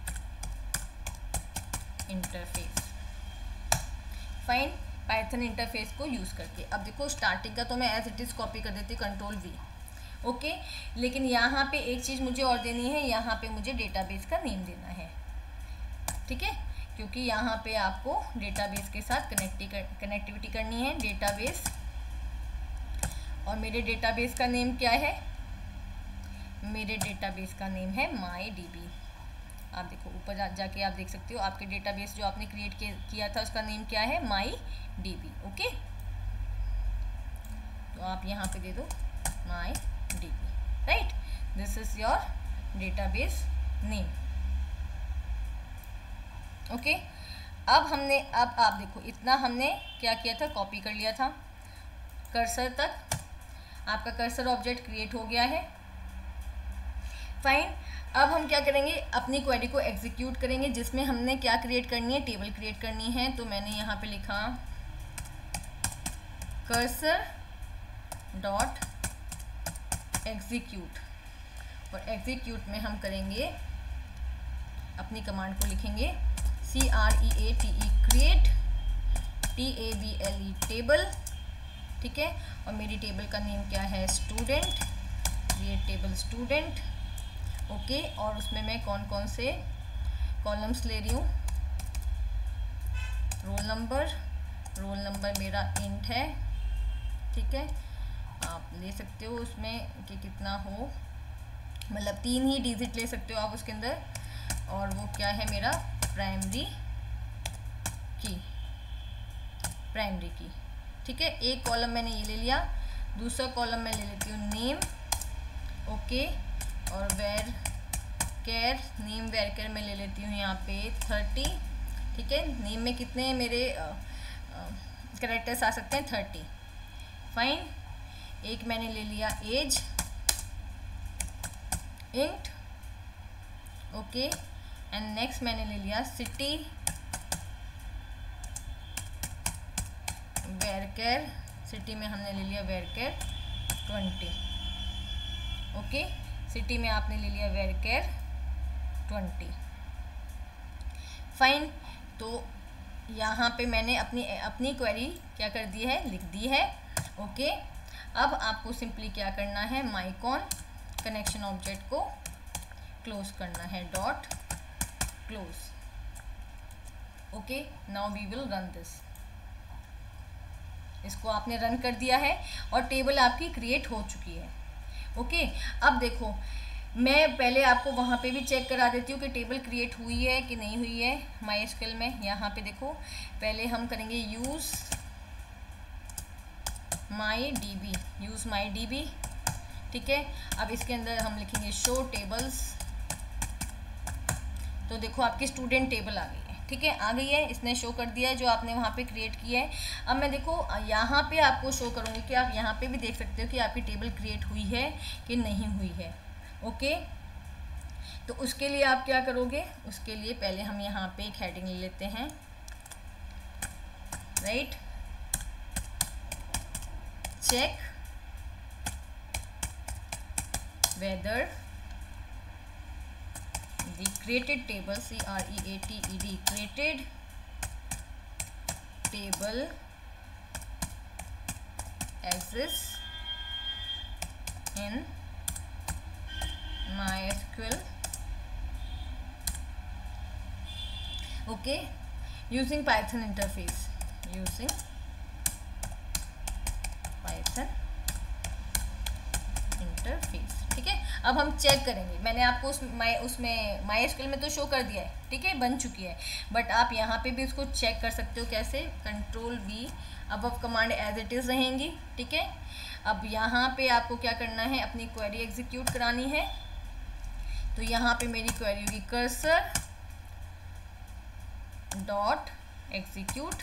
interface. Fine, Python interface को यूज़ करके। अब देखो स्टार्टिंग का तो मैं एज इट इज़ कॉपी कर देती हूँ, कंट्रोल वी, ओके। लेकिन यहाँ पे एक चीज़ मुझे और देनी है, यहाँ पे मुझे डेटाबेस का नेम देना है, ठीक है, क्योंकि यहाँ पे आपको डेटाबेस के साथ कनेक्टी कर, कनेक्टिविटी करनी है, डेटाबेस। और मेरे डेटाबेस का नेम क्या है, मेरे डेटाबेस का नेम है माई डी बी। आप देखो ऊपर जा, जाके आप देख सकते हो आपके डेटाबेस जो आपने क्रिएट किया था उसका नेम क्या है, माई डी बी, ओके। तो आप यहाँ पे दे दो my D B, right, this is your database name, okay. अब हमने, अब आप देखो इतना हमने क्या किया था, कॉपी कर लिया था कर्सर तक, आपका कर्सर ऑब्जेक्ट क्रिएट हो गया है। फाइन, अब हम क्या करेंगे, अपनी क्वेरी को एग्जीक्यूट करेंगे, जिसमें हमने क्या क्रिएट करनी है, टेबल क्रिएट करनी है। तो मैंने यहाँ पे लिखा कर्सर डॉट एग्जीक्यूट, और एग्जीक्यूट में हम करेंगे, अपनी कमांड को लिखेंगे C R E A T E create, T A B L E table, ठीक है। और मेरी टेबल का नेम क्या है, student, create table student, okay. और उसमें मैं कौन कौन से कॉलम्स ले रही हूँ, रोल नंबर, रोल नंबर मेरा इंट है, ठीक है। आप ले सकते हो उसमें कि कितना हो, मतलब तीन ही डिजिट ले सकते हो आप उसके अंदर। और वो क्या है, मेरा प्राइमरी की, प्राइमरी की, ठीक है। एक कॉलम मैंने ये ले लिया, दूसरा कॉलम मैं ले लेती हूँ नेम, ओके। और varchar, name varchar मैं ले लेती हूँ यहाँ पे थर्टी, ठीक है। नेम में कितने मेरे कैरेक्टर्स आ सकते हैं, थर्टी। फाइन, एक मैंने ले लिया age, int, okay. And next मैंने ले लिया सिटी, वेर केयर, सिटी में हमने ले लिया varchar twenty, okay. City में आपने ले लिया वेर केयर ट्वेंटी। फाइन, तो यहाँ पे मैंने अपनी अपनी क्वेरी क्या कर दी है, लिख दी है, ओके। अब आपको सिंपली क्या करना है, माइकॉन कनेक्शन ऑब्जेक्ट को क्लोज करना है, dot close, okay. Now we will run this. इसको आपने रन कर दिया है और टेबल आपकी क्रिएट हो चुकी है, ओके। अब देखो मैं पहले आपको वहाँ पे भी चेक करा देती हूँ कि टेबल क्रिएट हुई है कि नहीं हुई है माई एसक्यूएल में। यहाँ पे देखो पहले हम करेंगे use my D B, use my D B, ठीक है। अब इसके अंदर हम लिखेंगे शो टेबल्स, तो देखो आपकी स्टूडेंट टेबल आ गई है, ठीक है, आ गई है, इसने शो कर दिया है जो आपने वहाँ पे क्रिएट किया है। अब मैं देखो यहाँ पे आपको शो करूँगी कि आप यहाँ पे भी देख सकते हो कि आपकी टेबल क्रिएट हुई है कि नहीं हुई है। ओके, तो उसके लिए आप क्या करोगे, उसके लिए पहले हम यहाँ पे एक हेडिंग ले लेते हैं, right, check whether the created table, C R E A T E D, created table exists in MySQL, okay, using Python interface, using Python interface, ठीक है। अब हम चेक करेंगे, मैंने आपको उस माई उसमें माई एसक्यूएल में तो शो कर दिया है, ठीक है, बन चुकी है, बट आप यहाँ पे भी उसको चेक कर सकते हो। कैसे, कंट्रोल वी, अब अब कमांड एज इट इज़ रहेंगी, ठीक है। अब यहाँ पे आपको क्या करना है, अपनी क्वेरी एग्जीक्यूट करानी है। तो यहाँ पे मेरी क्वेरी होगी cursor dot execute,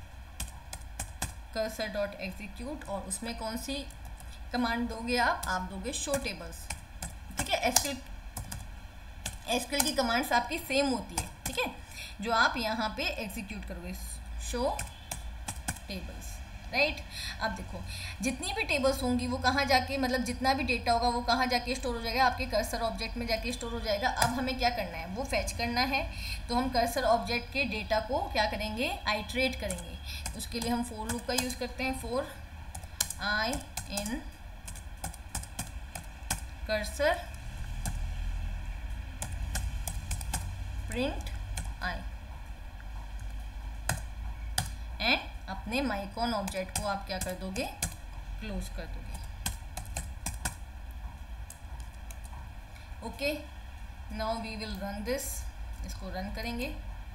cursor dot execute, और उसमें कौन सी कमांड दोगे आप आप दोगे शो टेबल्स, ठीक है। एसक्यूएल एसक्यूएल की कमांड्स आपकी सेम होती है, ठीक है, जो आप यहाँ पे एग्जीक्यूट करोगे, शो टेबल्स, राइट। अब देखो जितनी भी टेबल्स होंगी वो कहाँ जाके, मतलब जितना भी डेटा होगा वो कहाँ जाके स्टोर हो जाएगा, आपके कर्सर ऑब्जेक्ट में जाके स्टोर हो जाएगा। अब हमें क्या करना है, वो फैच करना है। तो हम कर्सर ऑब्जेक्ट के डेटा को क्या करेंगे, आइट्रेट करेंगे। उसके लिए हम फोर लूप का यूज़ करते हैं, for i in cursor print i, and अपने माइकॉन ऑब्जेक्ट को आप क्या कर दोगे, क्लोज कर दोगे। Okay, now we will run this, इसको रन करेंगे।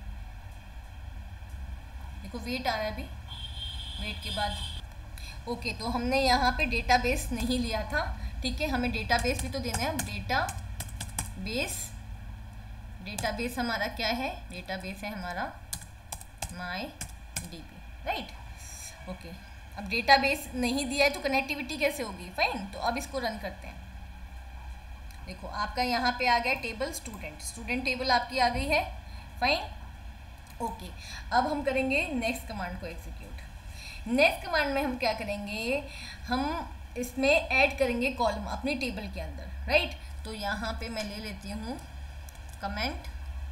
देखो वेट आ रहा है अभी, वेट के बाद ओके okay, तो हमने यहाँ पे डेटाबेस नहीं लिया था, ठीक है, हमें डेटाबेस भी तो देना है। डेटा बेस, डेटाबेस हमारा क्या है, डेटाबेस है हमारा my D B, right. Okay, अब डेटाबेस नहीं दिया है तो कनेक्टिविटी कैसे होगी, फाइन। तो अब इसको रन करते हैं। देखो आपका यहाँ पे आ गया टेबल स्टूडेंट, स्टूडेंट टेबल आपकी आ गई है, फाइन। ओके, अब हम करेंगे नेक्स्ट कमांड को एग्जीक्यूट। नेक्स्ट कमांड में हम क्या करेंगे, हम इसमें ऐड करेंगे कॉलम अपनी टेबल के अंदर, राइट। तो यहाँ पे मैं ले लेती हूँ कमेंट,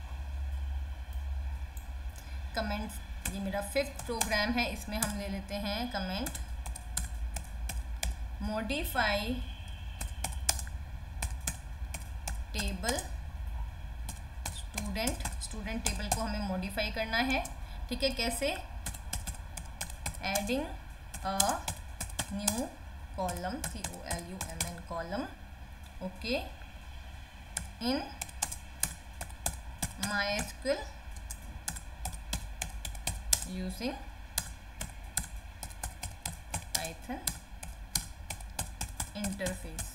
कमेंट ये मेरा फिफ्थ प्रोग्राम है, इसमें हम ले लेते हैं comment modify table student, student table को हमें मॉडिफाई करना है, ठीक है। कैसे, adding a new column, C O L U M N column, okay, in MySQL using Python interface,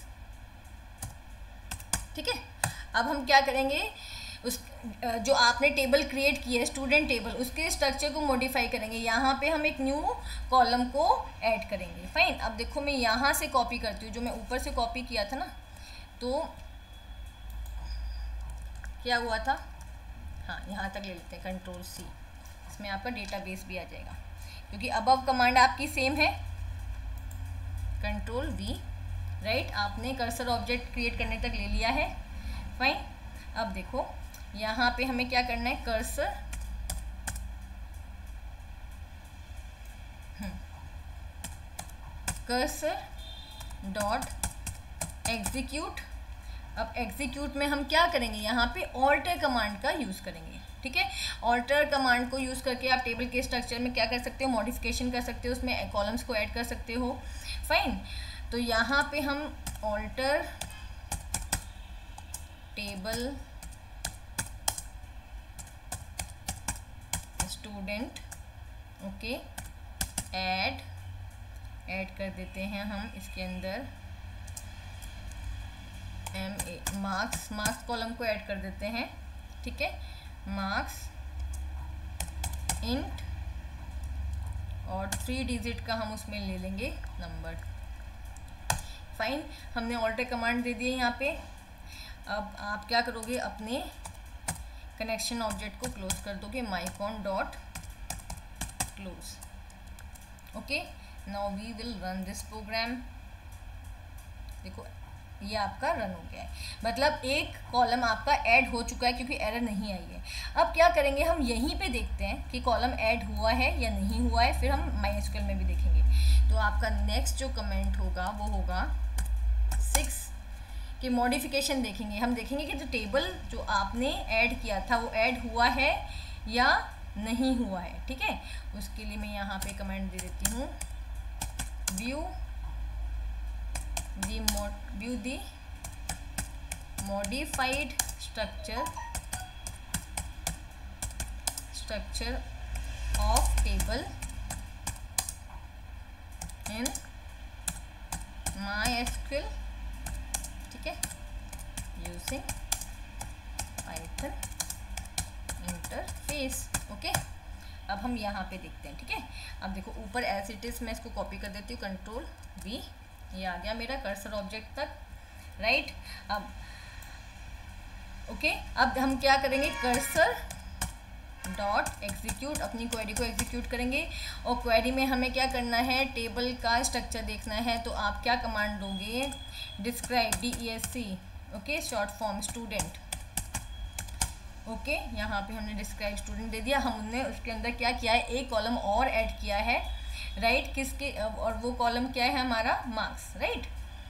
ठीक है। अब हम क्या करेंगे, उस जो आपने टेबल क्रिएट की है स्टूडेंट टेबल, उसके स्ट्रक्चर को मॉडिफाई करेंगे। यहाँ पे हम एक न्यू कॉलम को ऐड करेंगे, फाइन। अब देखो मैं यहाँ से कॉपी करती हूँ, जो मैं ऊपर से कॉपी किया था ना, तो क्या हुआ था, हाँ यहाँ तक ले लेते हैं, कंट्रोल सी, इसमें आपका डेटाबेस भी आ जाएगा, क्योंकि अबव कमांड आपकी सेम है, कंट्रोल वी, राइट। आपने कर्सर ऑब्जेक्ट क्रिएट करने तक ले लिया है, फाइन। अब देखो यहाँ पे हमें क्या करना है, कर्सर कर्सर डॉट एग्जीक्यूट। अब एग्जीक्यूट में हम क्या करेंगे, यहाँ पे ऑल्टर कमांड का यूज़ करेंगे, ठीक है। ऑल्टर कमांड को यूज़ करके आप टेबल के स्ट्रक्चर में क्या कर सकते हो, मॉडिफिकेशन कर सकते हो, उसमें कॉलम्स को ऐड कर सकते हो, फाइन। तो यहाँ पे हम alter table student, okay, add add कर देते हैं हम इसके अंदर M A marks, marks column को ऐड कर देते हैं, ठीक है, मार्क्स इंट और थ्री डिजिट का हम उसमें ले लेंगे नंबर। फाइन, हमने ऑल्टर कमांड दे दिए यहाँ पे। अब आप क्या करोगे, अपने कनेक्शन ऑब्जेक्ट को क्लोज कर दोगे, mycon dot close. Okay, now we will run this program. देखो ये आपका रन हो गया है, मतलब एक कॉलम आपका ऐड हो चुका है क्योंकि एरर नहीं आई है। अब क्या करेंगे, हम यहीं पे देखते हैं कि कॉलम ऐड हुआ है या नहीं हुआ है, फिर हम माइस्क्यूएल में भी देखेंगे। तो आपका नेक्स्ट जो कमेंट होगा वो होगा सिक्स की मॉडिफिकेशन देखेंगे। हम देखेंगे कि जो टेबल जो आपने ऐड किया था वो ऐड हुआ है या नहीं हुआ है। ठीक है, उसके लिए मैं यहाँ पे कमेंट दे देती हूँ, view the mod view the modified structure structure of table in MySQL, ठीक है, using Python interface। ओके, अब हम यहाँ पे देखते हैं। ठीक है, अब देखो ऊपर एज इट इज मैं इसको कॉपी कर देती हूँ, कंट्रोल वी, ये आ गया मेरा कर्सर ऑब्जेक्ट तक, राइट। अब ओके, अब हम क्या करेंगे, कर्सर डॉट एग्जीक्यूट, अपनी क्वेरी को एग्जीक्यूट करेंगे। और क्वेरी में हमें क्या करना है, टेबल का स्ट्रक्चर देखना है। तो आप क्या कमांड दोगे, describe, D E S C, okay, short form student. Okay, यहाँ पे हमने डिस्क्राइब स्टूडेंट दे दिया। हमने उसके अंदर क्या किया है, एक कॉलम और ऐड किया है, राइट right, किसके, और वो कॉलम क्या है हमारा, मार्क्स, राइट।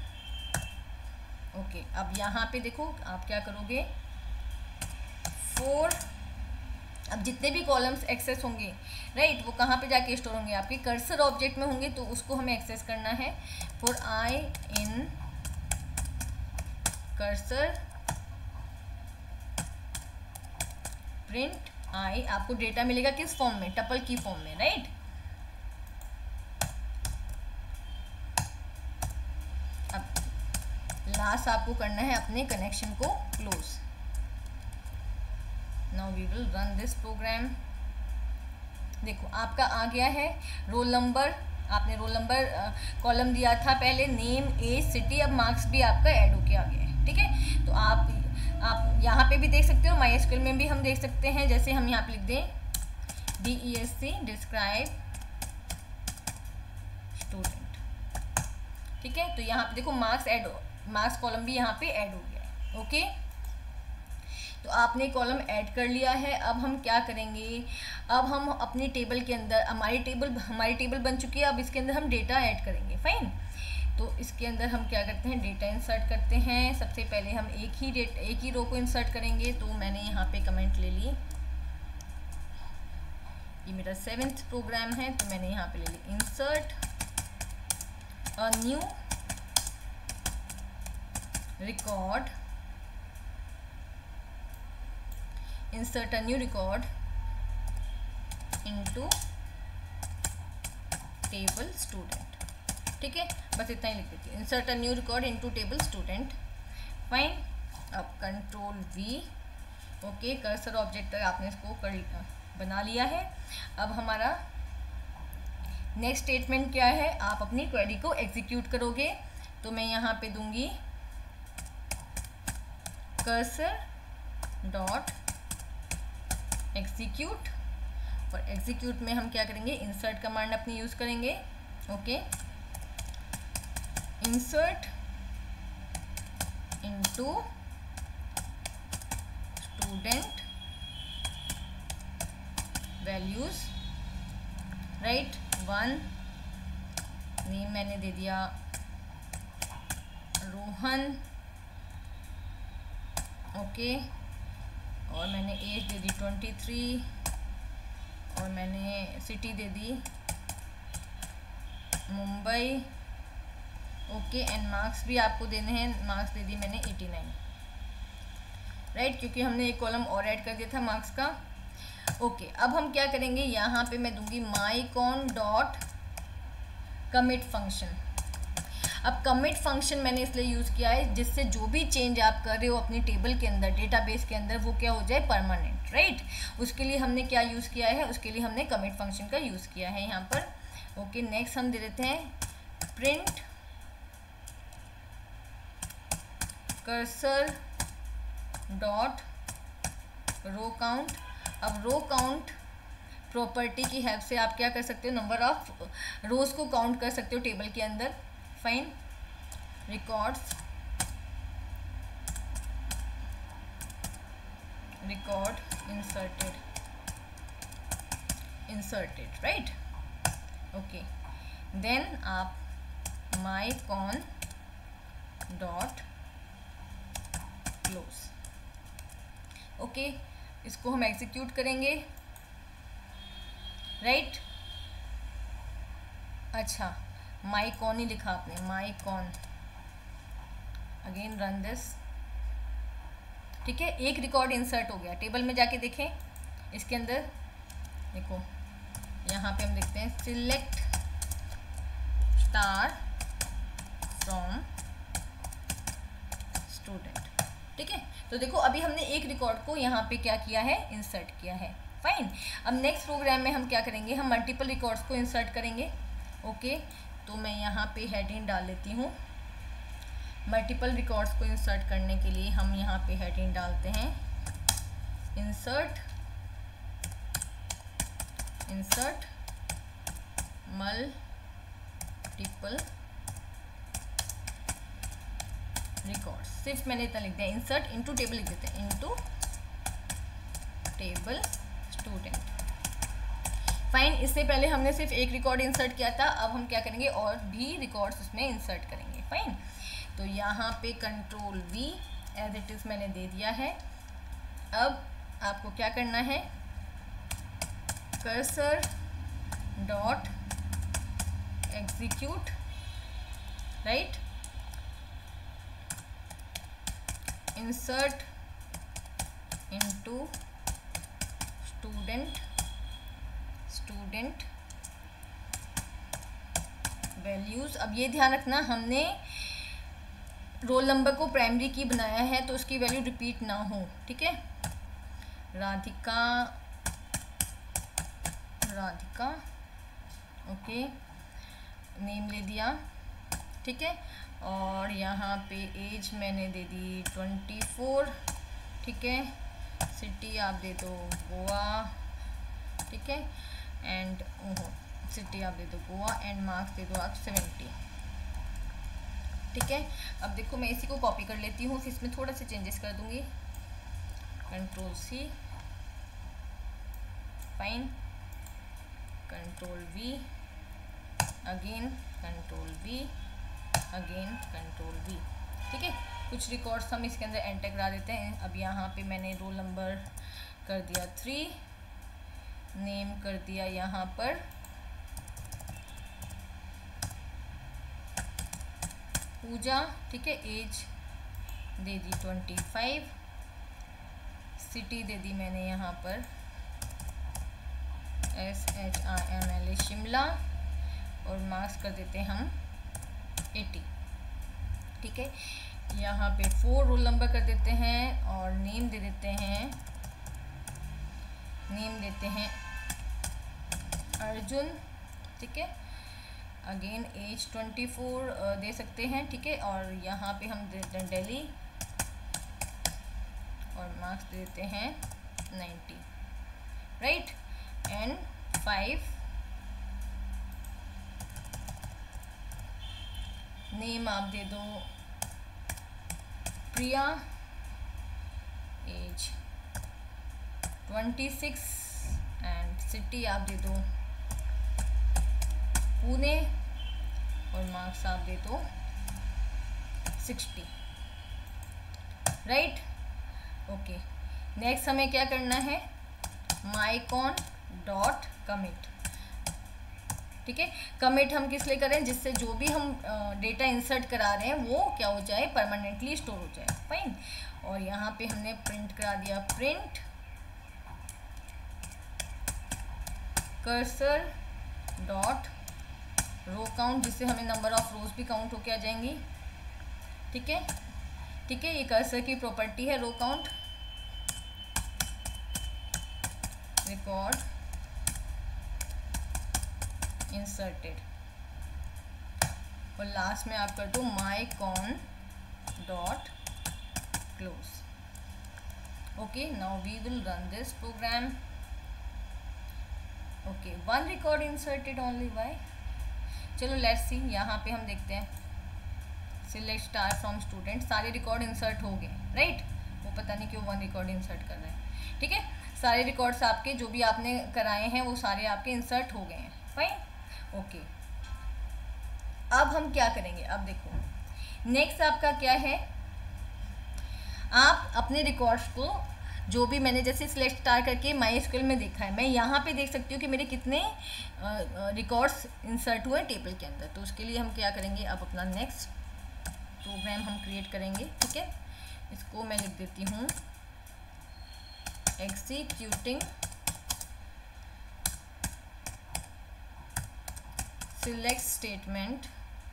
ओके, अब यहाँ पे देखो आप क्या करोगे, फोर, अब जितने भी कॉलम्स एक्सेस होंगे, राइट right, वो कहाँ पे जाके स्टोर होंगे, आपके कर्सर ऑब्जेक्ट में होंगे, तो उसको हमें एक्सेस करना है। For I in cursor print i, आपको डेटा मिलेगा किस फॉर्म में, टपल की फॉर्म में, राइट right? लास्ट आपको करना है अपने कनेक्शन को close. Now we will run this program. देखो आपका आ गया है रोल नंबर, आपने रोल नंबर कॉलम दिया था पहले, नेम, एज, सिटी, अब मार्क्स भी आपका ऐड होके आ गया है। ठीक है, तो आप आप यहाँ पे भी देख सकते हो, माइस्क्यूएल में भी हम देख सकते हैं। जैसे हम यहाँ पे लिख दें D E S C describe student, ठीक है, तो यहाँ पे देखो मार्क्स ऐड, मार्क्स कॉलम भी यहाँ पे ऐड हो गया है। ओके, तो आपने कॉलम ऐड कर लिया है। अब हम क्या करेंगे, अब हम अपनी टेबल के अंदर, हमारी टेबल हमारी टेबल बन चुकी है, अब इसके अंदर हम डेटा ऐड करेंगे। फाइन, तो इसके अंदर हम क्या करते हैं, डेटा इंसर्ट करते हैं। सबसे पहले हम एक ही डेट एक ही रो को इंसर्ट करेंगे। तो मैंने यहाँ पे कमेंट ले ली, ये मेरा सेवेंथ प्रोग्राम है, तो मैंने यहाँ पे ले ली insert a new record, insert a new record into table student। ठीक है, बस इतना ही लिख देती हूँ, insert a new record into table student। Fine, अब control V, okay, cursor object तक आपने इसको कर बना लिया है। अब हमारा नेक्स्ट स्टेटमेंट क्या है, आप अपनी क्वेरी को एग्जीक्यूट करोगे। तो मैं यहाँ पे दूंगी कर्सर डॉट एग्जीक्यूट, और एग्जीक्यूट में हम क्या करेंगे, इंसर्ट कमांड अपनी यूज करेंगे। Okay, insert into student values, right, one, name मैंने दे दिया रोहन, ओके, और मैंने एज दे दी ट्वेंटी थ्री, और मैंने सिटी दे दी मुंबई, ओके, एंड मार्क्स भी आपको देने हैं, मार्क्स दे दी मैंने एटी नाइन, राइट, क्योंकि हमने एक कॉलम और ऐड कर दिया था मार्क्स का। ओके, अब हम क्या करेंगे, यहाँ पे मैं दूंगी माइकॉन डॉट कमिट फंक्शन। अब कमिट फंक्शन मैंने इसलिए यूज़ किया है जिससे जो भी चेंज आप कर रहे हो अपनी टेबल के अंदर, डेटाबेस के अंदर, वो क्या हो जाए, परमानेंट, राइट। उसके लिए हमने क्या यूज़ किया है, उसके लिए हमने कमिट फंक्शन का यूज़ किया है यहाँ पर। ओके, नेक्स्ट हम दे देते हैं print cursor dot row count. अब रो काउंट प्रॉपर्टी की हेल्प से आप क्या कर सकते हो, नंबर ऑफ रोज को काउंट कर सकते हो टेबल के अंदर। Fine, records record inserted inserted right. Okay, then आप mycon dot close. Okay, इसको हम एग्जीक्यूट करेंगे, राइट right? अच्छा, माई कॉन ही लिखा आपने, mycon, again run this, ठीक है। एक रिकॉर्ड इंसर्ट हो गया, टेबल में जाके देखें इसके अंदर, देखो यहाँ पे हम देखते हैं सिलेक्ट स्टार फ्रॉम स्टूडेंट, ठीक है। तो देखो अभी हमने एक रिकॉर्ड को यहाँ पे क्या किया है, इंसर्ट किया है। फाइन, अब नेक्स्ट प्रोग्राम में हम क्या करेंगे, हम मल्टीपल रिकॉर्ड्स को इंसर्ट करेंगे। ओके, तो मैं यहाँ पे हेडिंग डाल लेती हूँ। मल्टीपल रिकॉर्ड्स को इंसर्ट करने के लिए हम यहाँ पे हेडिंग डालते हैं इंसर्ट इंसर्ट मल्टीपल रिकॉर्ड्स। सिर्फ मैंने इतना लिख दिया, इंसर्ट इनटू टेबल लिख देते हैं, इनटू टेबल स्टूडेंट। फाइन, इससे पहले हमने सिर्फ एक रिकॉर्ड इंसर्ट किया था, अब हम क्या करेंगे, और भी रिकॉर्ड्स उसमें इंसर्ट करेंगे। फाइन, तो यहाँ पे control V as it is मैंने दे दिया है। अब आपको क्या करना है, cursor dot execute, right, insert into student student values. अब ये ध्यान रखना, हमने रोल नंबर को प्राइमरी की बनाया है तो उसकी वैल्यू रिपीट ना हो, ठीक है। राधिका राधिका ओके, नेम ले दिया, ठीक है। और यहाँ पे एज मैंने दे दी ट्वेंटी फोर, ठीक है। सिटी आप दे दो गोवा, ठीक है। एंड ओहो, सिटी आप दे दो गोवा, एंड मार्क्स दे दो आप सेवेंटी, ठीक है। अब देखो मैं इसी को कॉपी कर लेती हूँ, फिर इसमें थोड़ा सा चेंजेस कर दूंगी, control C, fine, control V, again control V, again control V, ठीक है। कुछ रिकॉर्ड्स हम इसके अंदर एंटर करा देते हैं। अब यहाँ पे मैंने रोल नंबर कर दिया थ्री, नेम कर दिया यहाँ पर पूजा, ठीक है। एज दे दी ट्वेंटी फाइव, सिटी दे दी मैंने यहाँ पर S H I M L A Shimla, और मार्क्स कर देते हैं हम एटी, ठीक है। यहाँ पे फोर रोल नंबर कर देते हैं और नेम दे देते हैं, नेम देते हैं अर्जुन, ठीक है। अगेन एज ट्वेंटी फोर दे सकते हैं, ठीक है। और यहाँ पे हम दे देते हैं दिल्ली, और मार्क्स दे देते हैं ninety, right. And five, name आप दे दो Priya, age twenty six, and city आप दे दो पुणे, और मार्क्स आप दे दो सिक्सटी, राइट। ओके, नेक्स्ट हमें क्या करना है, माइकॉन डॉट कमिट, ठीक है। कमिट हम किस लिए करें, जिससे जो भी हम डेटा इंसर्ट करा रहे हैं वो क्या हो जाए, परमानेंटली स्टोर हो जाए। फाइन, और यहाँ पे हमने प्रिंट करा दिया print cursor dot row count, जिससे हमें नंबर ऑफ रोज भी काउंट होके आ जाएंगी। ठीक है, ठीक है, ये कर्सर की प्रॉपर्टी है रो काउंट। रिकॉर्ड इंसर्टेड, और लास्ट में आप कर दो mycon dot close. Okay, now we will run this program. Okay, one record inserted only, why? चलो लेट्स सी, यहाँ पे हम देखते हैं सिलेक्ट स्टार फ्रॉम स्टूडेंट, सारे रिकॉर्ड इंसर्ट हो गए, राइट? वो पता नहीं क्यों वन रिकॉर्ड इंसर्ट कर रहे हैं। ठीक है, सारे रिकॉर्ड्स आपके जो भी आपने कराए हैं वो सारे आपके इंसर्ट हो गए हैं, फाइन। ओके, अब हम क्या करेंगे? अब देखो नेक्स्ट आपका क्या है, आप अपने रिकॉर्ड्स को जो भी मैंने जैसे सिलेक्ट स्टार करके माई एस क्यू एल में देखा है, मैं यहाँ पे देख सकती हूँ कि मेरे कितने रिकॉर्ड्स इंसर्ट हुए टेबल के अंदर। तो उसके लिए हम क्या करेंगे, अब अपना नेक्स्ट प्रोग्राम हम क्रिएट करेंगे। ठीक है, इसको मैं लिख देती हूँ executing select statement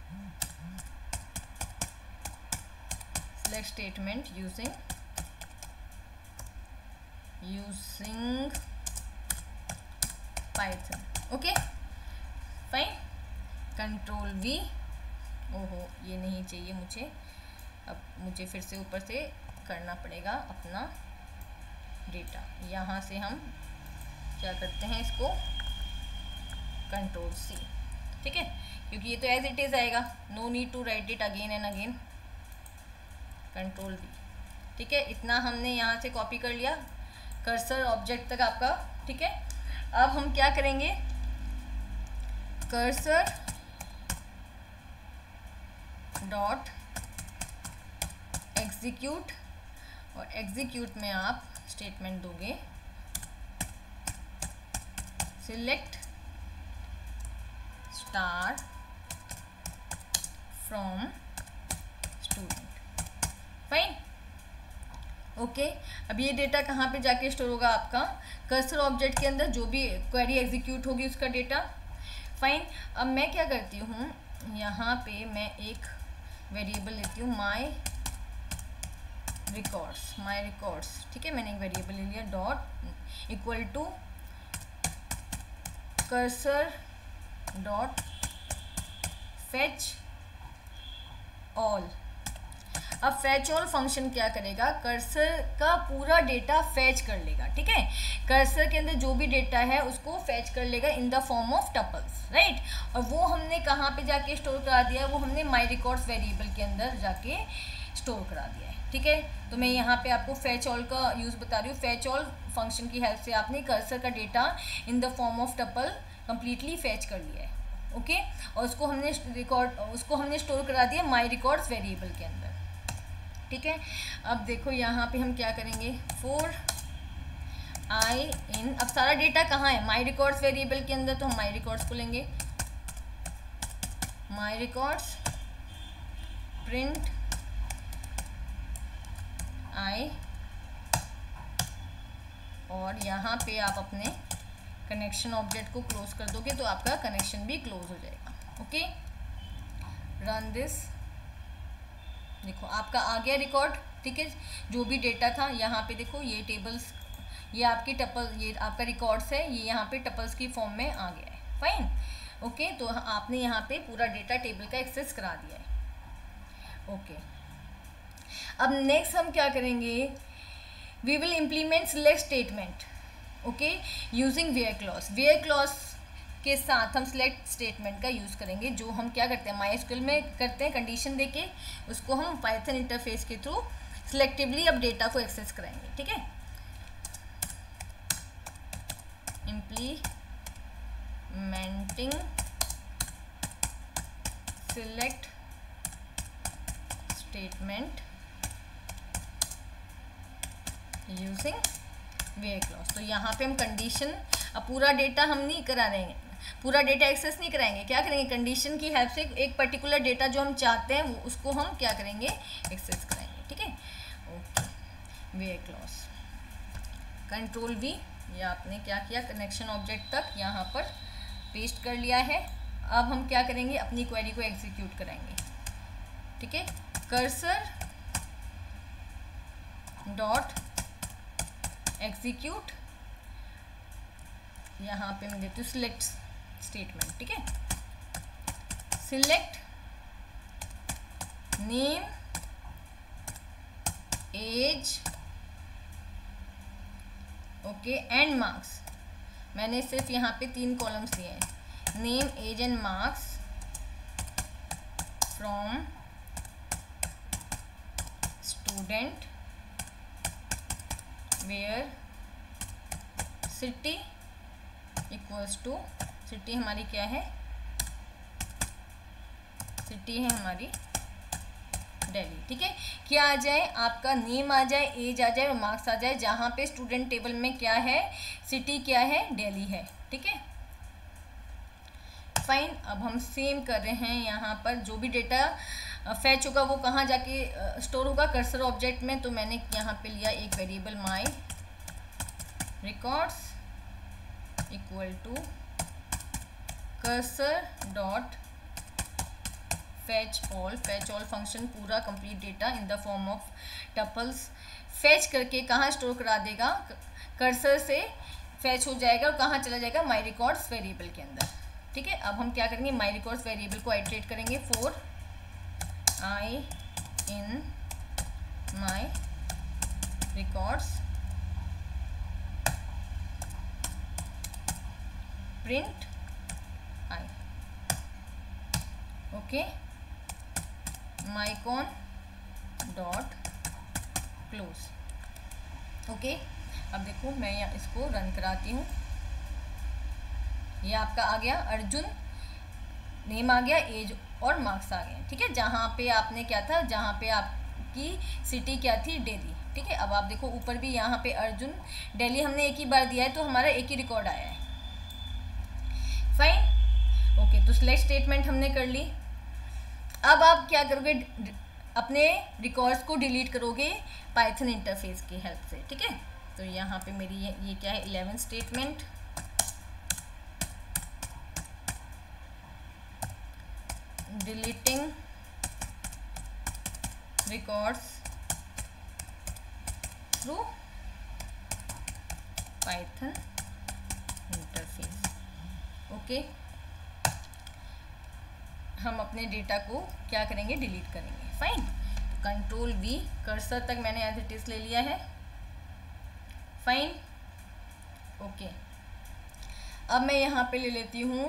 select statement using using Python। Okay fine, control V. ओहो, ये नहीं चाहिए मुझे, अब मुझे फिर से ऊपर से करना पड़ेगा अपना डेटा। यहाँ से हम क्या करते हैं, इसको कंट्रोल सी। ठीक है, क्योंकि ये तो एज इट इज़ आएगा, no need to write it again and again. Control V. ठीक है, इतना हमने यहाँ से कॉपी कर लिया कर्सर ऑब्जेक्ट तक आपका। ठीक है, अब हम क्या करेंगे, कर्सर डॉट एग्जीक्यूट, और एग्जीक्यूट में आप स्टेटमेंट दोगे select star from student. Fine, okay okay, अब ये डेटा कहाँ पे जाके स्टोर होगा, आपका कर्सर ऑब्जेक्ट के अंदर, जो भी क्वेरी एग्जीक्यूट होगी उसका डेटा। फाइन, अब मैं क्या करती हूँ, यहाँ पे मैं एक वेरिएबल लेती हूँ माई रिकॉर्ड्स, माई रिकॉर्ड्स। ठीक है, मैंने एक वेरिएबल ले लिया, dot equal to cursor dot fetch all. अब फैच ऑल फंक्शन क्या करेगा, कर्सर का पूरा डेटा फैच कर लेगा। ठीक है, कर्सर के अंदर जो भी डेटा है उसको फैच कर लेगा in the form of tuples, right? और वो हमने कहाँ पे जाके स्टोर करा दिया, वो हमने माई रिकॉर्ड्स वेरिएबल के अंदर जाके स्टोर करा दिया है। ठीक है, तो मैं यहाँ पे आपको फैच ऑल का यूज़ बता रही हूँ। फैच ऑल फंक्शन की हेल्प से आपने कर्सर का data in the form of tuple completely fetch कर लिया है। ओके, और उसको हमने रिकॉर्ड उसको हमने स्टोर करा दिया माई रिकॉर्ड्स वेरिएबल के अंदर। ठीक है, अब देखो यहाँ पे हम क्या करेंगे, फोर आई इन, अब सारा डेटा कहाँ है, माई रिकॉर्ड्स वेरिएबल के अंदर, तो हम माई रिकॉर्ड्स को लेंगे, माई रिकॉर्ड्स प्रिंट आई, और यहाँ पे आप अपने कनेक्शन ऑब्जेक्ट को क्लोज कर दोगे तो आपका कनेक्शन भी क्लोज हो जाएगा। Okay, run this. देखो आपका आ गया रिकॉर्ड। ठीक है, जो भी डेटा था यहाँ पे देखो, ये टेबल्स, ये आपकी टपल, ये आपका रिकॉर्ड्स है, ये यहाँ पे टपल्स की फॉर्म में आ गया है। फाइन, ओके, तो आपने यहाँ पे पूरा डेटा टेबल का एक्सेस करा दिया है। ओके, अब नेक्स्ट हम क्या करेंगे, we will implement select statement. Okay, using where clause. Where clause के साथ हम सिलेक्ट स्टेटमेंट का यूज़ करेंगे, जो हम क्या करते हैं माई एस क्यू एल में करते हैं, कंडीशन देके उसको हम पाइथन इंटरफेस के थ्रू सिलेक्टिवली अब डेटा को एक्सेस कराएंगे। ठीक है, implementing select statement using where clause. तो यहाँ पे हम कंडीशन, अब पूरा डेटा हम नहीं करा रहे हैं, पूरा डेटा एक्सेस नहीं कराएंगे, क्या करेंगे, कंडीशन की हेल्प से एक पर्टिकुलर डेटा जो हम चाहते हैं वो उसको हम क्या करेंगे, एक्सेस कराएंगे। ठीक है, okay, where clause, control V, ये आपने क्या किया, कनेक्शन ऑब्जेक्ट तक यहाँ पर पेस्ट कर लिया है। अब हम क्या करेंगे, अपनी क्वेरी को एग्जीक्यूट कराएंगे, ठीक है। कर्सर डॉट एग्जीक्यूट, यहाँ पे मैं देती हूँ सिलेक्ट स्टेटमेंट, ठीक है। Select name, age, okay and marks. मैंने सिर्फ यहाँ पे तीन कॉलम्स दिए हैं, name, age and marks from student where city equals to, city हमारी क्या है, सिटी है हमारी दिल्ली, ठीक है। क्या आ जाए, आपका नेम आ जाए, एज आ जाए और मार्क्स आ जाए, जहाँ पे स्टूडेंट टेबल में क्या है, सिटी क्या है, दिल्ली है, ठीक है। फाइन, अब हम सेम कर रहे हैं, यहाँ पर जो भी डेटा फैच होगा वो कहाँ जाके स्टोर होगा, कर्सर ऑब्जेक्ट में। तो मैंने यहाँ पे लिया एक variable my records equal to cursor dot fetch all, fetch all function पूरा complete data in the form of tuples fetch करके कहाँ स्टोर करा देगा, कर्सर से फैच हो जाएगा और कहाँ चला जाएगा, माई रिकॉर्ड्स वेरिएबल के अंदर, ठीक है। अब हम क्या करेंगे, माई रिकॉर्ड्स वेरिएबल को आइटरेट करेंगे, for I in my records print I, okay, mycon dot close, okay. अब देखो मैं यहाँ इसको रन कराती हूँ, ये आपका आ गया, अर्जुन नेम आ गया, एज और मार्क्स आ गए, ठीक है। जहाँ पे आपने क्या था, जहाँ पे आपकी सिटी क्या थी, दिल्ली, ठीक है। अब आप देखो ऊपर भी यहाँ पे अर्जुन दिल्ली हमने एक ही बार दिया है, तो हमारा एक ही रिकॉर्ड आया है, फाइन, ओके। तो सिलेक्ट स्टेटमेंट हमने कर ली। अब आप क्या करोगे, अपने रिकॉर्ड्स को डिलीट करोगे पाइथन इंटरफेस की हेल्प से, ठीक है। तो यहाँ पे मेरी ये, ये क्या है, eleven statement, deleting records through Python interface, okay. हम अपने डेटा को क्या करेंगे, डिलीट करेंगे, फाइन। तो कंट्रोल वी, कर्सर तक मैंने एज इट इज ले लिया है, फाइन, ओके। अब मैं यहाँ पे ले लेती हूँ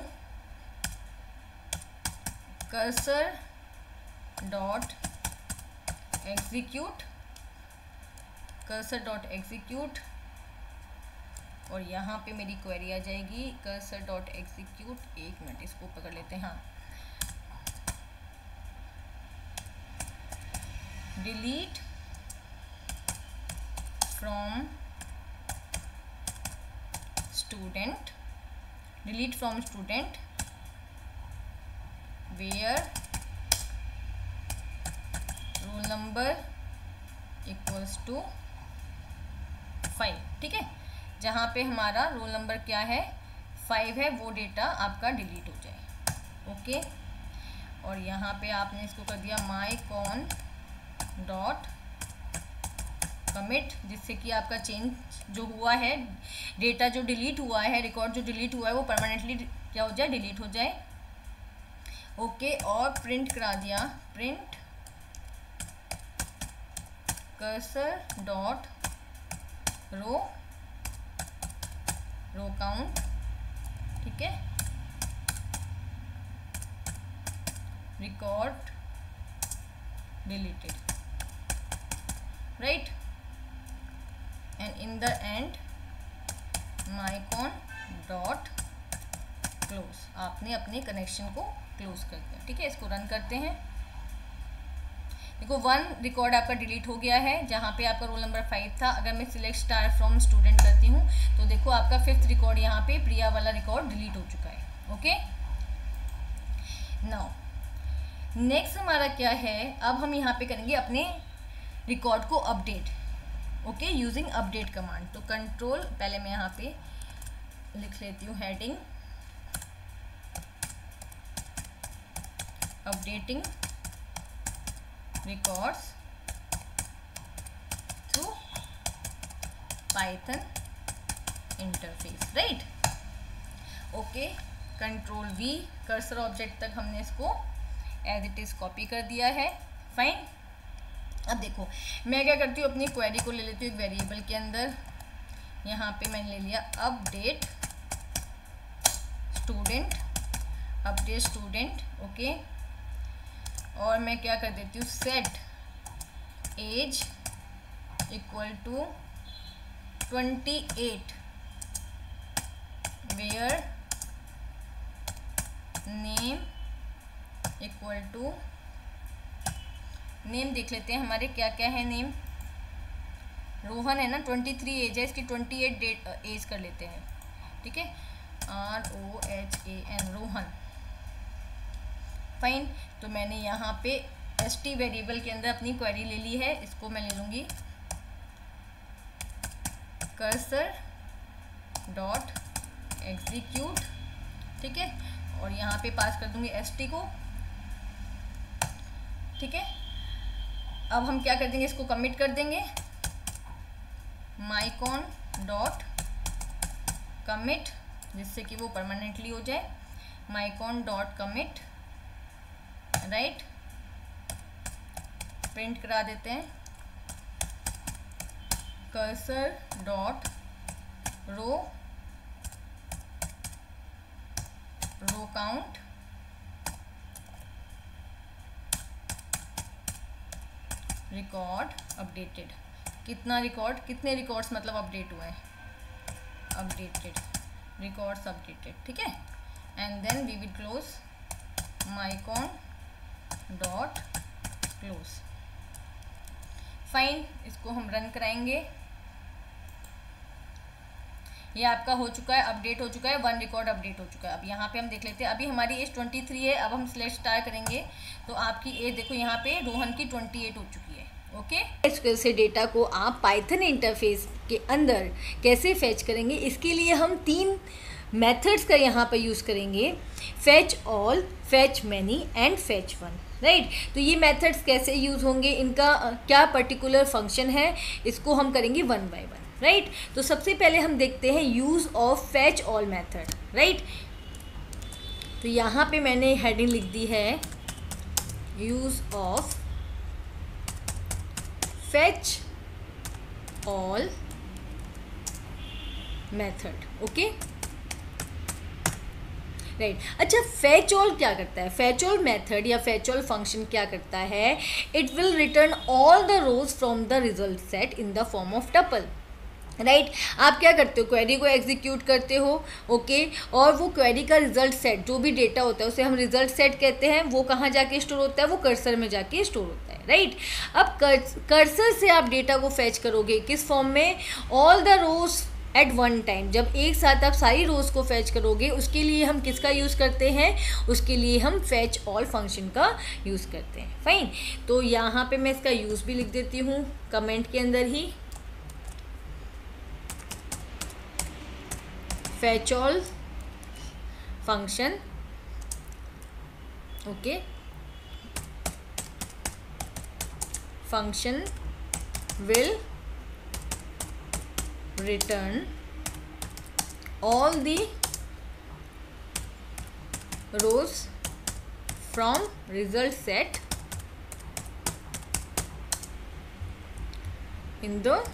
cursor dot execute, cursor dot execute, और यहाँ पे मेरी क्वेरी आ जाएगी कर्सर डॉट एग्जीक्यूट, एक मिनट इसको पकड़ लेते हैं, हाँ, delete from student, delete from student where roll number equals to five, ठीक है। जहाँ पे हमारा रोल नंबर क्या है, फाइव है, वो डेटा आपका डिलीट हो जाए, ओके। और यहाँ पे आपने इसको कर दिया माई कॉन डॉट कमिट, जिससे कि आपका चेंज जो हुआ है, डेटा जो डिलीट हुआ है, रिकॉर्ड जो डिलीट हुआ है, वो परमानेंटली क्या हो जाए, डिलीट हो जाए, ओके। और प्रिंट करा दिया, print cursor dot row, row count, ठीक है, record deleted, right, and in the end mycon dot close, आपने अपने कनेक्शन को क्लोज कर दिया, ठीक है। इसको रन करते हैं, देखो वन रिकॉर्ड आपका डिलीट हो गया है, जहाँ पे आपका रोल नंबर फाइव था। अगर मैं सिलेक्ट स्टार फ्रॉम स्टूडेंट करती हूँ तो देखो आपका फिफ्थ रिकॉर्ड यहाँ पे प्रिया वाला रिकॉर्ड डिलीट हो चुका है, ओके। नाउ नेक्स्ट हमारा क्या है, अब हम यहाँ पे करेंगे अपने रिकॉर्ड को update, okay, using update command. तो कंट्रोल, पहले मैं यहाँ पे लिख लेती हूँ heading updating records through Python interface, right. Okay, control V, cursor object तक हमने इसको एज इट इज कॉपी कर दिया है। फाइन। अब देखो मैं क्या करती हूँ, अपनी क्वेरी को ले लेती हूँ एक वेरिएबल के अंदर। यहाँ पे मैंने ले लिया update student, update student, okay. और मैं क्या कर देती हूँ, set age equal to twenty eight, where name equal to, name देख लेते हैं हमारे क्या क्या है। नेम रोहन है ना, ट्वेंटी थ्री एज है, इसकी ट्वेंटी एट डेट एज कर लेते हैं, ठीक है। R O H A N, Rohan. Fine. तो मैंने यहाँ पे एस टी वेरिएबल के अंदर अपनी क्वेरी ले ली है, इसको मैं ले लूँगी कर्सर डॉट एग्जीक्यूट, ठीक है। और यहाँ पे पास कर दूँगी एस टी को, ठीक है। अब हम क्या कर देंगे, इसको कमिट कर देंगे, माइकॉन डॉट कमिट, जिससे कि वो परमानेंटली हो जाए। Mycon dot commit, right, print करा देते हैं cursor dot row, row count, record updated. कितना रिकॉर्ड, कितने रिकॉर्ड्स मतलब अपडेट हुए हैं, अपडेटेड रिकॉर्ड्स अपडेटेड, ठीक है। And then we will close mycon dot close. Fine, इसको हम रन कराएंगे। ये आपका हो चुका है, अपडेट हो चुका है, वन रिकॉर्ड अपडेट हो चुका है। अब यहाँ पे हम देख लेते हैं, अभी हमारी एज ट्वेंटी थ्री है। अब हम सिलेक्ट स्टार करेंगे तो आपकी एज देखो यहाँ पे रोहन की ट्वेंटी एट हो चुकी है, ओके। एसक्यूएल से डेटा को आप पाइथन इंटरफेस के अंदर कैसे फैच करेंगे, इसके लिए हम तीन मेथड्स का यहाँ पर यूज़ करेंगे, fetch all, fetch many and fetch one, right. तो ये मेथड्स कैसे यूज़ होंगे, इनका क्या पर्टिकुलर फंक्शन है, इसको हम करेंगे वन बाय वन, राइट। तो सबसे पहले हम देखते हैं use of fetch all method, right. तो यहाँ पे मैंने हेडिंग लिख दी है use of fetch all method, okay, right. अच्छा, फैच ऑल क्या करता है, फैच ऑल मेथड या फैच ऑल फंक्शन क्या करता है, it will return all the rows from the result set in the form of tuple, right right? आप क्या करते हो, क्वेरी को एग्जीक्यूट करते हो, ओके okay? और वो क्वेरी का रिजल्ट सेट जो भी डेटा होता है उसे हम रिजल्ट सेट कहते हैं। वो कहाँ जाके स्टोर होता है, वो कर्सर में जाके स्टोर होता है, राइट right? अब कर्सर से आप डेटा को फैच करोगे किस फॉर्म में, all the rows at one time. जब एक साथ आप सारी रोज को फैच करोगे उसके लिए हम किसका यूज़ करते हैं, उसके लिए हम फैच ऑल फंक्शन का यूज़ करते हैं। फाइन, तो यहाँ पे मैं इसका यूज़ भी लिख देती हूँ कमेंट के अंदर ही, fetch all function, okay, function will return all the rows from result set in the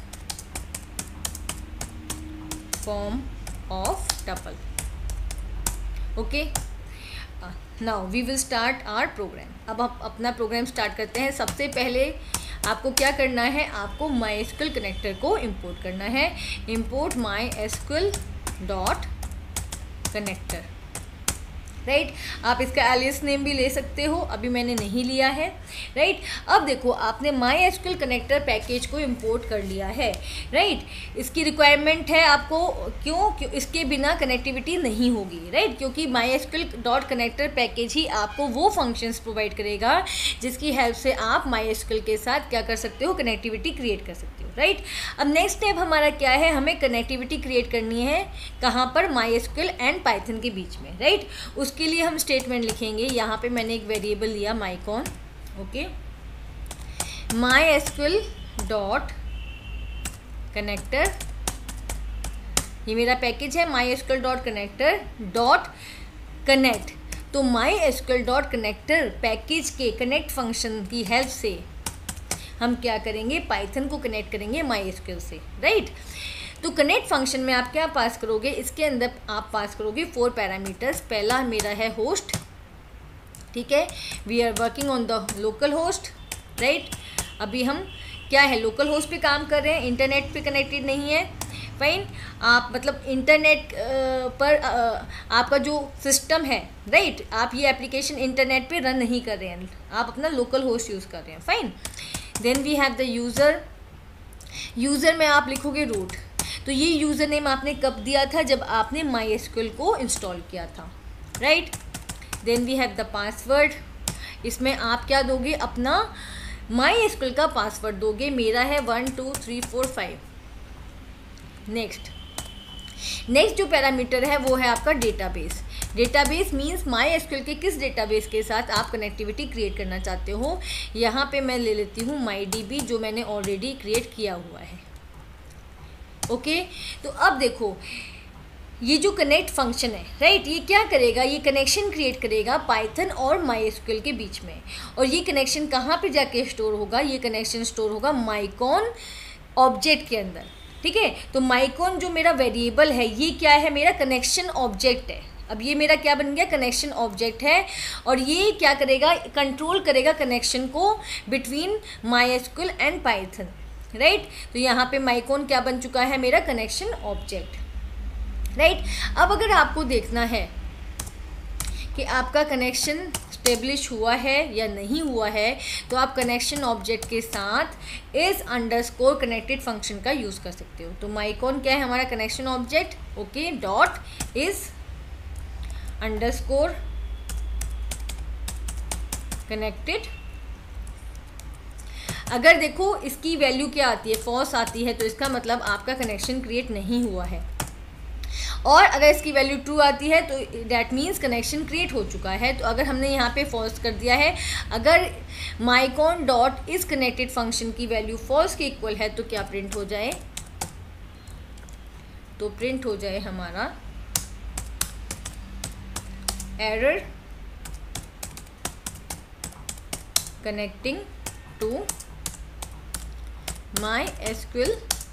form of tuple, okay. uh, now we will start our program. अब आप अपना प्रोग्राम स्टार्ट करते हैं। सबसे पहले आपको क्या करना है, आपको MySQL कनेक्टर को इंपोर्ट करना है। Import MySQL dot connector, right right? आप इसका एलियस नेम भी ले सकते हो, अभी मैंने नहीं लिया है, राइट right? अब देखो आपने MySQL कनेक्टर पैकेज को इंपोर्ट कर लिया है, राइट right? इसकी रिक्वायरमेंट है आपको, क्यों, क्यों इसके बिना कनेक्टिविटी नहीं होगी, राइट right? क्योंकि MySQL डॉट कनेक्टर पैकेज ही आपको वो फंक्शंस प्रोवाइड करेगा जिसकी हेल्प से आप MySQL के साथ क्या कर सकते हो, कनेक्टिविटी क्रिएट कर सकते हो, राइट right? अब नेक्स्ट स्टेप हमारा क्या है, हमें कनेक्टिविटी क्रिएट करनी है कहाँ पर, MySQL एंड पाइथन के बीच में, राइट right? उसके लिए हम स्टेटमेंट लिखेंगे, यहाँ पे मैंने एक वेरिएबल लिया mycon, okay, my SQL dot connector, ये मेरा पैकेज है my SQL dot connector dot connect. तो my SQL dot connector package के कनेक्ट फंक्शन की हेल्प से हम क्या करेंगे, पाइथन को कनेक्ट करेंगे माई एसक्यूएल से, राइट। तो कनेक्ट फंक्शन में आप क्या पास करोगे, इसके अंदर आप पास करोगे फोर पैरामीटर्स। पहला मेरा है होस्ट, ठीक है, we are working on the local host, right. अभी हम क्या है, लोकल होस्ट पे काम कर रहे हैं, इंटरनेट पे कनेक्टेड नहीं है, फाइन। आप मतलब इंटरनेट पर आपका जो सिस्टम है, राइट, आप ये एप्लीकेशन इंटरनेट पे रन नहीं कर रहे हैं, आप अपना लोकल होस्ट यूज़ कर रहे हैं, fine. Then we have the user, user में आप लिखोगे रूट। तो ये यूज़र नेम आपने कब दिया था, जब आपने माई एसक्यूएल को इंस्टॉल किया था, right. Then we have the password, इसमें आप क्या दोगे, अपना माई एसक्यूएल का पासवर्ड दोगे, मेरा है one two three four five. Next next जो पैरामीटर है वो है आपका database. Database means MySQL के किस डेटाबेस के साथ आप कनेक्टिविटी क्रिएट करना चाहते हो। यहाँ पे मैं ले लेती हूँ माई डी बी, जो मैंने ऑलरेडी क्रिएट किया हुआ है, ओके। तो अब देखो ये जो कनेक्ट फंक्शन है, राइट, ये क्या करेगा, ये कनेक्शन क्रिएट करेगा पाइथन और माई एसक्यूएल के बीच में। और ये कनेक्शन कहाँ पे जाके स्टोर होगा, ये कनेक्शन स्टोर होगा माइकॉन ऑब्जेक्ट के अंदर, ठीक है। तो माइकॉन जो मेरा वेरिएबल है, ये क्या है, मेरा कनेक्शन ऑब्जेक्ट है। अब ये मेरा क्या बन गया, कनेक्शन ऑब्जेक्ट है, और ये क्या करेगा, कंट्रोल करेगा कनेक्शन को between MySQL and Python, right. तो यहाँ पे माइकॉन क्या बन चुका है, मेरा कनेक्शन ऑब्जेक्ट, राइट। अब अगर आपको देखना है कि आपका कनेक्शन स्टेब्लिश हुआ है या नहीं हुआ है, तो आप कनेक्शन ऑब्जेक्ट के साथ इज अंडरस्कोर कनेक्टेड फंक्शन का यूज़ कर सकते हो। तो माइकॉन क्या है, हमारा connection object, okay, dot is underscore connected. अगर देखो इसकी वैल्यू क्या आती है, फॉल्स आती है, तो इसका मतलब आपका कनेक्शन क्रिएट नहीं हुआ है। और अगर इसकी वैल्यू ट्रू आती है तो डैट मीन्स कनेक्शन क्रिएट हो चुका है। तो अगर हमने यहाँ पे फॉल्स कर दिया है, अगर mycon dot is connected function की वैल्यू फॉल्स के इक्वल है, तो क्या प्रिंट हो जाए, तो प्रिंट हो जाए हमारा error connecting to my SQL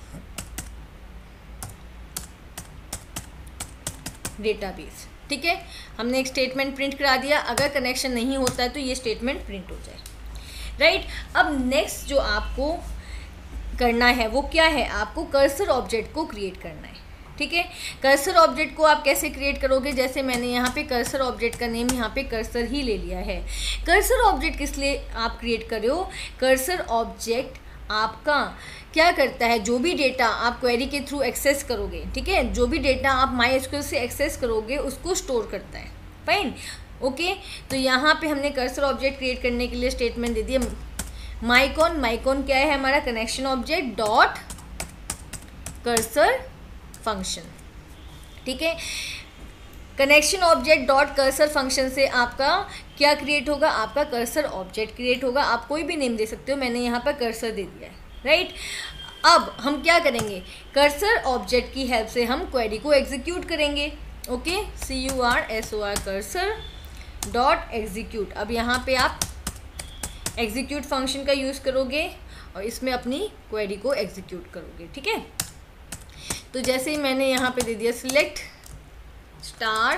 database, ठीक है। हमने एक स्टेटमेंट प्रिंट करा दिया, अगर कनेक्शन नहीं होता है तो ये स्टेटमेंट प्रिंट हो जाए, राइट। अब नेक्स्ट जो आपको करना है वो क्या है, आपको कर्सर ऑब्जेक्ट को क्रिएट करना है, ठीक है। कर्सर ऑब्जेक्ट को आप कैसे क्रिएट करोगे, जैसे मैंने यहाँ पे कर्सर ऑब्जेक्ट का नेम यहाँ पे कर्सर ही ले लिया है। कर्सर ऑब्जेक्ट किस लिए आप क्रिएट कर रहे हो, कर्सर ऑब्जेक्ट आपका क्या करता है, जो भी डेटा आप क्वेरी के थ्रू एक्सेस करोगे, ठीक है, जो भी डेटा आप माई एसक्यूएल से एक्सेस करोगे उसको स्टोर करता है, फाइन, ओके। तो यहाँ पे हमने कर्सर ऑब्जेक्ट क्रिएट करने के लिए स्टेटमेंट दे दिया माइकॉन। माइकॉन क्या है, हमारा connection object dot cursor function, ठीक है। Connection object dot cursor function से आपका क्या क्रिएट होगा, आपका कर्सर ऑब्जेक्ट क्रिएट होगा। आप कोई भी नेम दे सकते हो, मैंने यहाँ पर कर्सर दे दिया है, राइट। अब हम क्या करेंगे, कर्सर ऑब्जेक्ट की हेल्प से हम क्वेरी को एग्जीक्यूट करेंगे, okay, C U R S O R cursor dot execute. अब यहाँ पे आप एग्जीक्यूट फंक्शन का यूज़ करोगे और इसमें अपनी क्वेरी को एग्जीक्यूट करोगे, ठीक है। तो जैसे ही मैंने यहाँ पे दे दिया सिलेक्ट स्टार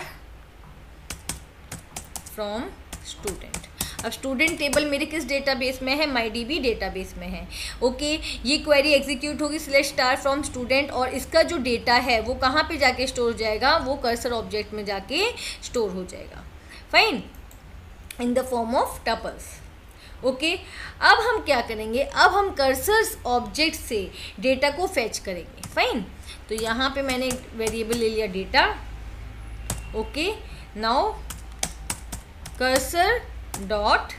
फ्रॉम स्टूडेंट। अब स्टूडेंट टेबल मेरे किस डेटाबेस में है, माई डी बी डेटाबेस में है, ओके। ये क्वेरी एग्जीक्यूट होगी सिलेक्ट स्टार फ्रॉम स्टूडेंट, और इसका जो डेटा है वो कहाँ पे जाके स्टोर हो जाएगा, वो कर्सर ऑब्जेक्ट में जाके स्टोर हो जाएगा, fine, in the form of tuples, okay. अब हम क्या करेंगे, अब हम कर्सर ऑब्जेक्ट से डेटा को फेच करेंगे, फाइन। तो यहाँ पे मैंने एक वेरिएबल ले लिया data, okay. Now cursor dot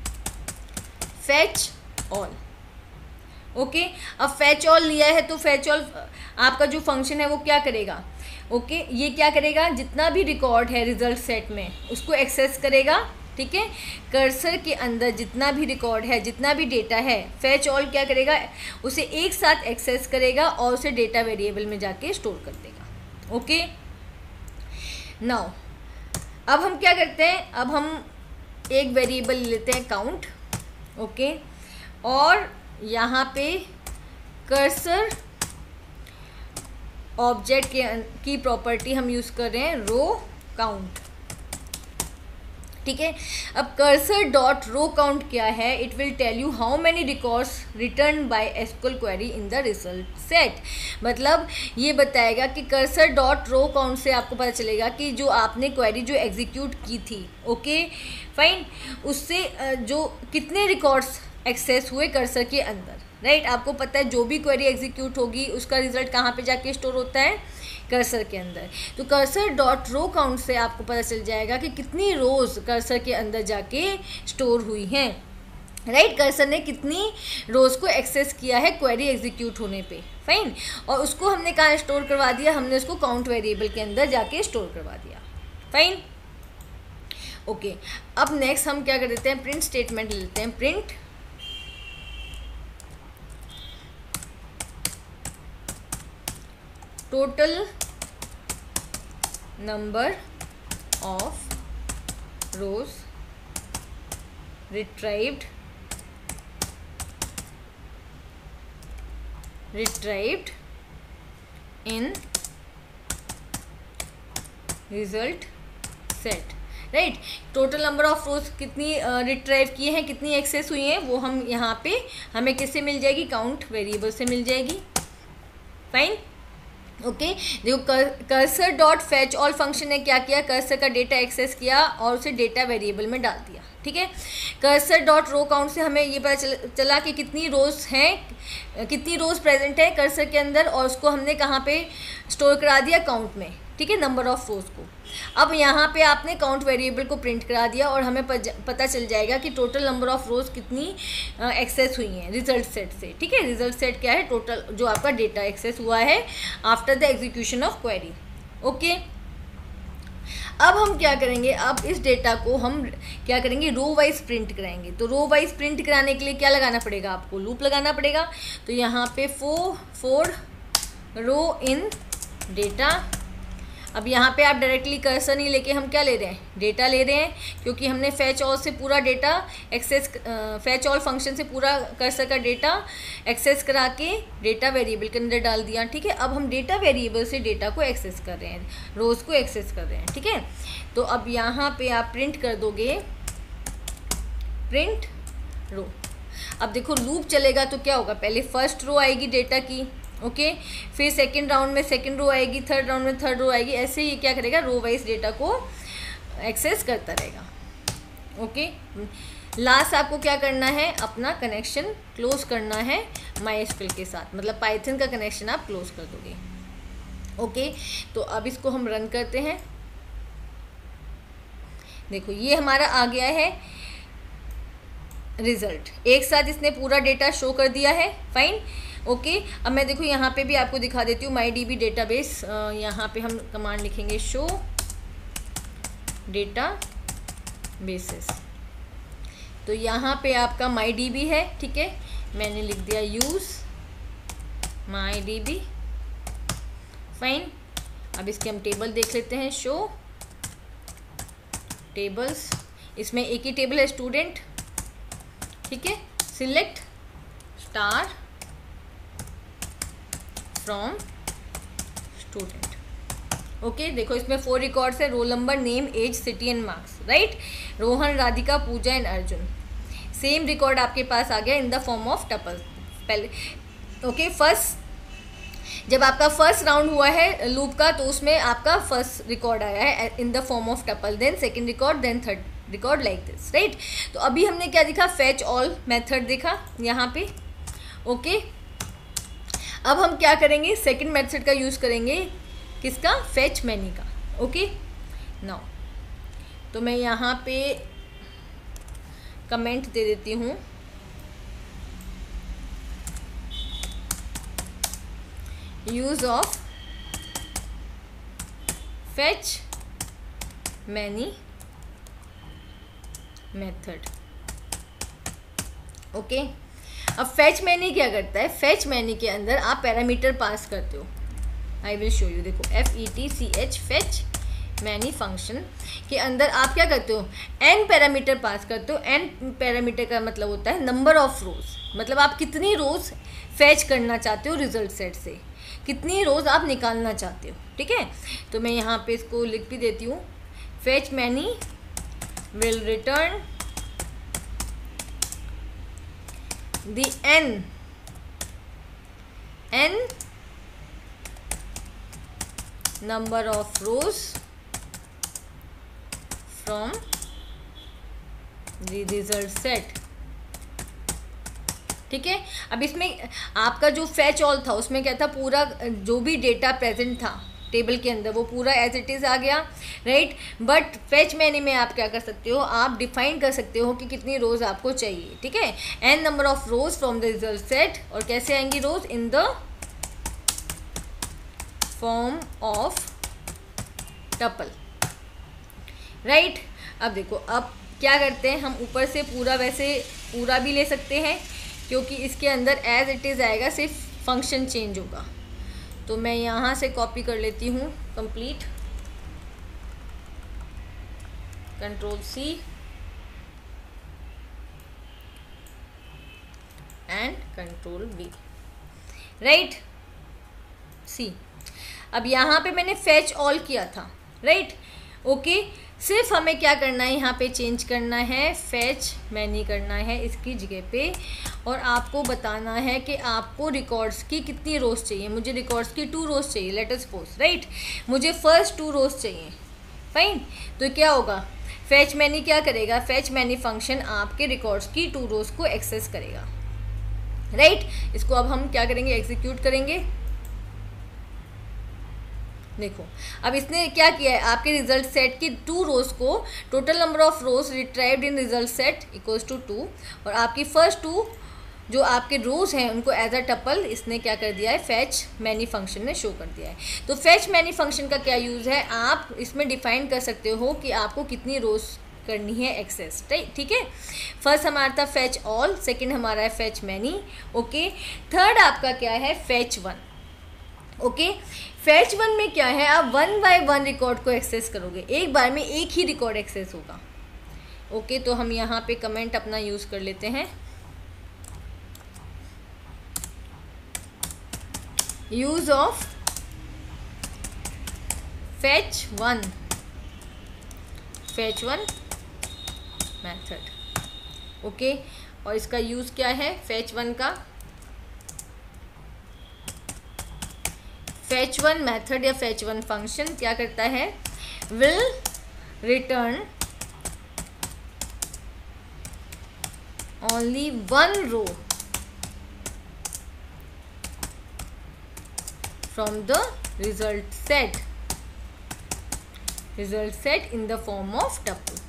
fetch all, okay. अब फैच ऑल लिया है तो फैच ऑल आपका जो फंक्शन है वो क्या करेगा, ओके, ये क्या करेगा, जितना भी रिकॉर्ड है रिजल्ट सेट में उसको एक्सेस करेगा, ठीक है। कर्सर के अंदर जितना भी रिकॉर्ड है, जितना भी डेटा है, फैच ऑल क्या करेगा, उसे एक साथ एक्सेस करेगा और उसे डेटा वेरिएबल में जाके स्टोर कर देगा। ओके, नाउ अब हम क्या करते हैं, अब हम एक वेरिएबल लेते हैं काउंट, ओके, और यहाँ पे कर्सर ऑब्जेक्ट के की प्रॉपर्टी हम यूज़ कर रहे हैं रो काउंट, ठीक है। अब कर्सर डॉट रो काउंट क्या है, it will tell you how many records return by SQL query in the result set. मतलब ये बताएगा कि कर्सर डॉट रो काउंट से आपको पता चलेगा कि जो आपने क्वेरी जो एग्जीक्यूट की थी, ओके फाइन, उससे जो कितने रिकॉर्ड्स एक्सेस हुए कर्सर के अंदर, राइट right? आपको पता है जो भी क्वेरी एग्जीक्यूट होगी उसका रिजल्ट कहाँ पे जाके स्टोर होता है, कर्सर के अंदर। तो कर्सर डॉट रो काउंट से आपको पता चल जाएगा कि कितनी रोज कर्सर के अंदर जाके स्टोर हुई हैं, राइट right? कर्सर ने कितनी रोज को एक्सेस किया है क्वेरी एग्जीक्यूट होने पे, फाइन, और उसको हमने कहाँ स्टोर करवा दिया, हमने उसको काउंट वेरिएबल के अंदर जाके स्टोर करवा दिया, फाइन। ओके, अब नेक्स्ट हम क्या कर देते हैं, प्रिंट स्टेटमेंट लेते हैं, print total number of rows retrieved retrieved in result set, right. Total number of rows कितनी रिट्राइव किए हैं, कितनी एक्सेस हुई हैं, वो हम यहाँ पे हमें किससे मिल जाएगी, काउंट वेरिएबल से मिल जाएगी, फाइन। ओके okay, देखो cursor dot fetch all function ने क्या किया, कर्सर का डेटा एक्सेस किया और उसे डेटा वेरिएबल में डाल दिया, ठीक है। कर्सर डॉट रो काउंट से हमें ये पता चल, चला कि कितनी रोज हैं, कितनी रोज प्रेजेंट है कर्सर के अंदर, और उसको हमने कहाँ पे स्टोर करा दिया, काउंट में, ठीक है, नंबर ऑफ रोज को। अब यहाँ पे आपने काउंट वेरिएबल को प्रिंट करा दिया और हमें पता चल जाएगा कि टोटल नंबर ऑफ रोज कितनी एक्सेस हुई हैं रिजल्ट सेट से, ठीक है। रिजल्ट सेट क्या है, टोटल जो आपका डेटा एक्सेस हुआ है after the execution of query, okay. अब हम क्या करेंगे, अब इस डेटा को हम क्या करेंगे, रो वाइज प्रिंट कराएंगे। तो रो वाइज प्रिंट कराने के लिए क्या लगाना पड़ेगा, आपको लूप लगाना पड़ेगा। तो यहाँ पे फो फोर रो इन डेटा, अब यहाँ पे आप डायरेक्टली कर्सर नहीं लेके हम क्या ले रहे हैं, डेटा ले रहे हैं, क्योंकि हमने फैच ऑल से पूरा data access, fetch all function से पूरा कर्सर का डेटा एक्सेस करा के डेटा वेरिएबल के अंदर डाल दिया, ठीक है। अब हम डेटा वेरिएबल से डेटा को एक्सेस कर रहे हैं, रोज़ को एक्सेस कर रहे हैं, ठीक है। तो अब यहाँ पे आप प्रिंट कर दोगे प्रिंट रो। अब देखो लूप चलेगा तो क्या होगा, पहले फर्स्ट रो आएगी डेटा की, ओके okay, फिर सेकंड राउंड में सेकंड रो आएगी, थर्ड राउंड में थर्ड रो आएगी, ऐसे ही क्या करेगा, रो वाइज डेटा को एक्सेस करता रहेगा, ओके okay? लास्ट आपको क्या करना है, अपना कनेक्शन क्लोज करना है माइस्क्यूएल के साथ, मतलब पाइथन का कनेक्शन आप क्लोज कर दोगे, ओके okay? तो अब इसको हम रन करते हैं। देखो ये हमारा आ गया है रिजल्ट, एक साथ इसने पूरा डेटा शो कर दिया है, फाइन, ओके okay, अब मैं देखो यहाँ पे भी आपको दिखा देती हूँ माई डी बी डेटाबेस। यहाँ पे हम कमांड लिखेंगे शो डेटा बेसिस, तो यहाँ पे आपका माई डी बी है, ठीक है, मैंने लिख दिया use my D B, fine. अब इसके हम टेबल देख लेते हैं, शो टेबल्स, इसमें एक ही टेबल है स्टूडेंट, ठीक है, select star from student, okay. देखो इसमें फोर रिकॉर्ड्स है, roll number, name, age, city and marks, right. Rohan, Radhika, Pooja and Arjun, same record आपके पास आ गया in the form of tuple. पहले ओके, फर्स्ट जब आपका फर्स्ट राउंड हुआ है लूप का तो उसमें आपका फर्स्ट रिकॉर्ड आया है in the form of tuple, then second record, then third record, like this, right. तो अभी हमने क्या देखा, फैच ऑल मेथड देखा यहाँ पे, ओके। अब हम क्या करेंगे, सेकंड मेथड का यूज़ करेंगे, किसका, फैच मैनी का, ओके। नाउ तो मैं यहाँ पे कमेंट दे देती हूँ, use of fetch many method. Okay, अब फेच मैनी क्या करता है, फेच मैनी के अंदर आप पैरामीटर पास करते हो। आई विल शो यू, देखो F E T C H fetch many function के अंदर आप क्या करते हो, एन पैरामीटर पास करते हो। एन पैरामीटर का मतलब होता है नंबर ऑफ रोज, मतलब आप कितनी रोज फेच करना चाहते हो रिजल्ट सेट से, कितनी रोज आप निकालना चाहते हो। ठीक है, तो मैं यहाँ पे इसको लिख भी देती हूँ, fetch many will return the n n number of rows from the result set। ठीक है, अब इसमें आपका जो फैच ऑल था उसमें क्या था, पूरा जो भी डेटा प्रेजेंट था टेबल के अंदर वो पूरा एज इट इज़ आ गया, राइट। बट फेच मैनी में आप क्या कर सकते हो, आप डिफाइन कर सकते हो कि कितनी रोज आपको चाहिए। ठीक है, N number of rows from the result set, और कैसे आएंगी rows, in the form of tuple, right. अब देखो, अब क्या करते हैं हम, ऊपर से पूरा वैसे पूरा भी ले सकते हैं क्योंकि इसके अंदर एज इट इज़ आएगा, सिर्फ फंक्शन चेंज होगा। तो मैं यहाँ से कॉपी कर लेती हूँ complete, control C and control V, right. C, अब यहाँ पे मैंने फेच ऑल किया था, राइट। ओके, सिर्फ हमें क्या करना है, यहाँ पे चेंज करना है, फेच मैनी करना है इसकी जगह पे, और आपको बताना है कि आपको रिकॉर्ड्स की कितनी रोज चाहिए। मुझे रिकॉर्ड्स की टू रोज चाहिए, लेट अस सपोज, राइट। मुझे फर्स्ट टू रोज चाहिए, फाइन। तो क्या होगा, फेच मैनी क्या करेगा, फेच मैनी फंक्शन आपके रिकॉर्ड्स की टू रोज को एक्सेस करेगा, राइट। इसको अब हम क्या करेंगे, एग्जीक्यूट करेंगे। देखो, अब इसने क्या किया है, आपके रिजल्ट सेट की टू रोज को, total number of rows retrieved in result set equals to two, और आपकी फर्स्ट टू जो आपके रोज हैं उनको एज अ टपल इसने क्या कर दिया है, फेच मैनी फंक्शन ने शो कर दिया है। तो फेच मैनी फंक्शन का क्या यूज़ है, आप इसमें डिफाइन कर सकते हो कि आपको कितनी रोज करनी है एक्सेस, ठीक है। फर्स्ट हमारा था फेच ऑल, सेकंड हमारा है फेच मैनी, ओके। थर्ड आपका क्या है, fetch one, okay. Fetch one में क्या है, आप वन बाय वन रिकॉर्ड को एक्सेस करोगे, एक बार में एक ही रिकॉर्ड एक्सेस होगा, ओके। तो हम यहाँ पे कमेंट अपना यूज़ कर लेते हैं, use of fetch one, fetch one method, okay. और इसका यूज क्या है, फेच वन का, फेच वन मेथड या फेच वन फंक्शन क्या करता है, will return only one row from the result set, result set in the form of tuple,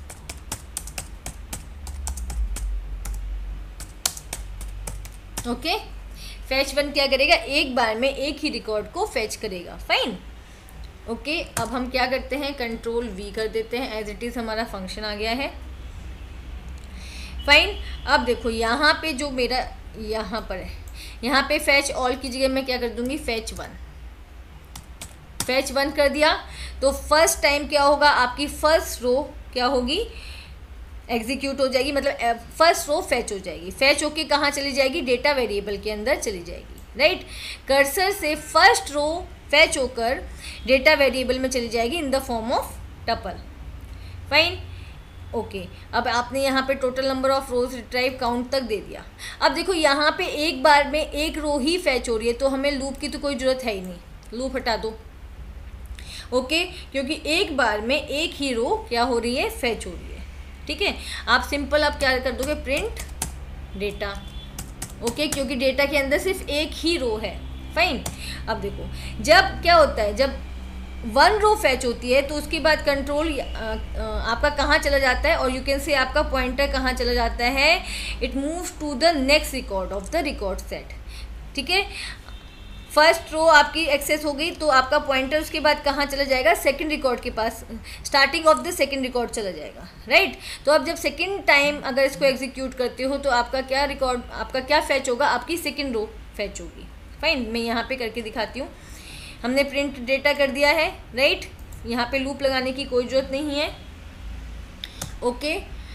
okay. Fetch one क्या करेगा, एक बार में एक ही रिकॉर्ड को फेच करेगा, फाइन, ओके। अब हम क्या करते हैं, कंट्रोल वी कर देते हैं, एज इट इज हमारा फंक्शन आ गया है, फाइन। अब देखो यहाँ पे जो मेरा यहाँ पर है, यहाँ पे फेच ऑल की जगह मैं क्या कर दूंगी, फेच वन, फेच वन कर दिया। तो फर्स्ट टाइम क्या होगा, आपकी फर्स्ट रो क्या होगी, एग्जीक्यूट हो जाएगी, मतलब फर्स्ट रो फेच हो जाएगी। फेच होके कहाँ चली जाएगी, डेटा वेरिएबल के अंदर चली जाएगी, राइट। कर्सर से फर्स्ट रो फेच होकर डेटा वेरिएबल में चली जाएगी in the form of tuple, fine, okay. अब आपने यहाँ पे total number of rows retrieve count तक दे दिया। अब देखो यहाँ पे एक बार में एक रो ही फेच हो रही है, तो हमें लूप की तो कोई ज़रूरत है ही नहीं, लूप हटा दो, ओके okay, क्योंकि एक बार में एक ही रो क्या हो रही है, फेच हो रही है, ठीक है। आप सिंपल आप क्या कर दोगे, प्रिंट डेटा, ओके, क्योंकि डेटा के अंदर सिर्फ एक ही रो है, फाइन। अब देखो जब क्या होता है, जब वन रो फेच होती है तो उसके बाद कंट्रोल आपका कहाँ चला जाता है, और यू कैन से आपका पॉइंटर कहाँ चला जाता है, it moves to the next record of the record set, ठीक है। फर्स्ट रो आपकी एक्सेस हो गई, तो आपका पॉइंटर उसके बाद कहाँ चला जाएगा, सेकंड रिकॉर्ड के पास, starting of the second record चला जाएगा, राइट। तो अब जब सेकंड टाइम अगर इसको एग्जीक्यूट करते हो तो आपका क्या रिकॉर्ड, आपका क्या फैच होगा, आपकी सेकंड रो फैच होगी। फाइन, मैं यहाँ पे करके दिखाती हूँ। हमने प्रिंट डेटा कर दिया है, राइट। यहाँ पे लूप लगाने की कोई ज़रूरत नहीं है। ओके,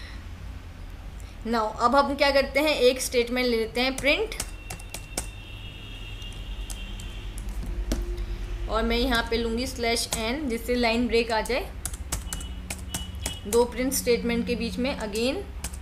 नाउ अब हम क्या करते हैं, एक स्टेटमेंट ले लेते हैं प्रिंट, और मैं यहाँ पे लूँगी स्लैश एन, जिससे लाइन ब्रेक आ जाए दो प्रिंट स्टेटमेंट के बीच में। अगेन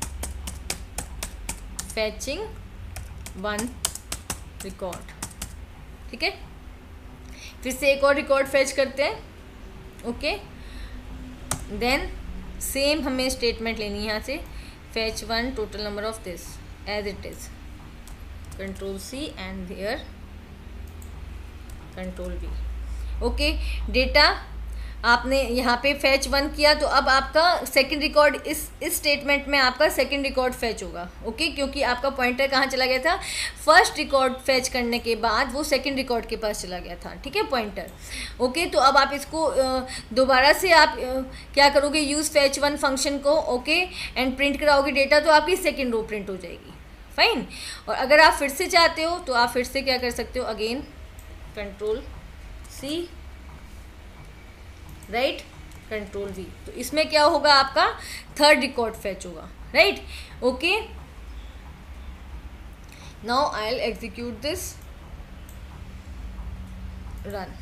फैचिंग वन रिकॉर्ड, ठीक है। फिर से एक और रिकॉर्ड फैच करते हैं। ओके, देन सेम हमें स्टेटमेंट लेनी है यहाँ से, fetch one total number of this as it is, control C and here control V. Okay, data आपने यहाँ पे फैच वन किया, तो अब आपका सेकंड रिकॉर्ड इस इस स्टेटमेंट में आपका सेकंड रिकॉर्ड फैच होगा। ओके, क्योंकि आपका पॉइंटर कहाँ चला गया था, फर्स्ट रिकॉर्ड फैच करने के बाद वो सेकंड रिकॉर्ड के पास चला गया था, ठीक है, पॉइंटर। ओके, तो अब आप इसको दोबारा से आप क्या करोगे, यूज़ फैच वन फंक्शन को, ओके, एंड प्रिंट कराओगे डेटा, तो आपकी सेकेंड रो प्रिंट हो जाएगी। फाइन, और अगर आप फिर से चाहते हो तो आप फिर से क्या कर सकते हो, again control C, right, control V. तो इसमें क्या होगा, आपका थर्ड रिकॉर्ड फैच होगा, right. Okay, now I will execute this, run.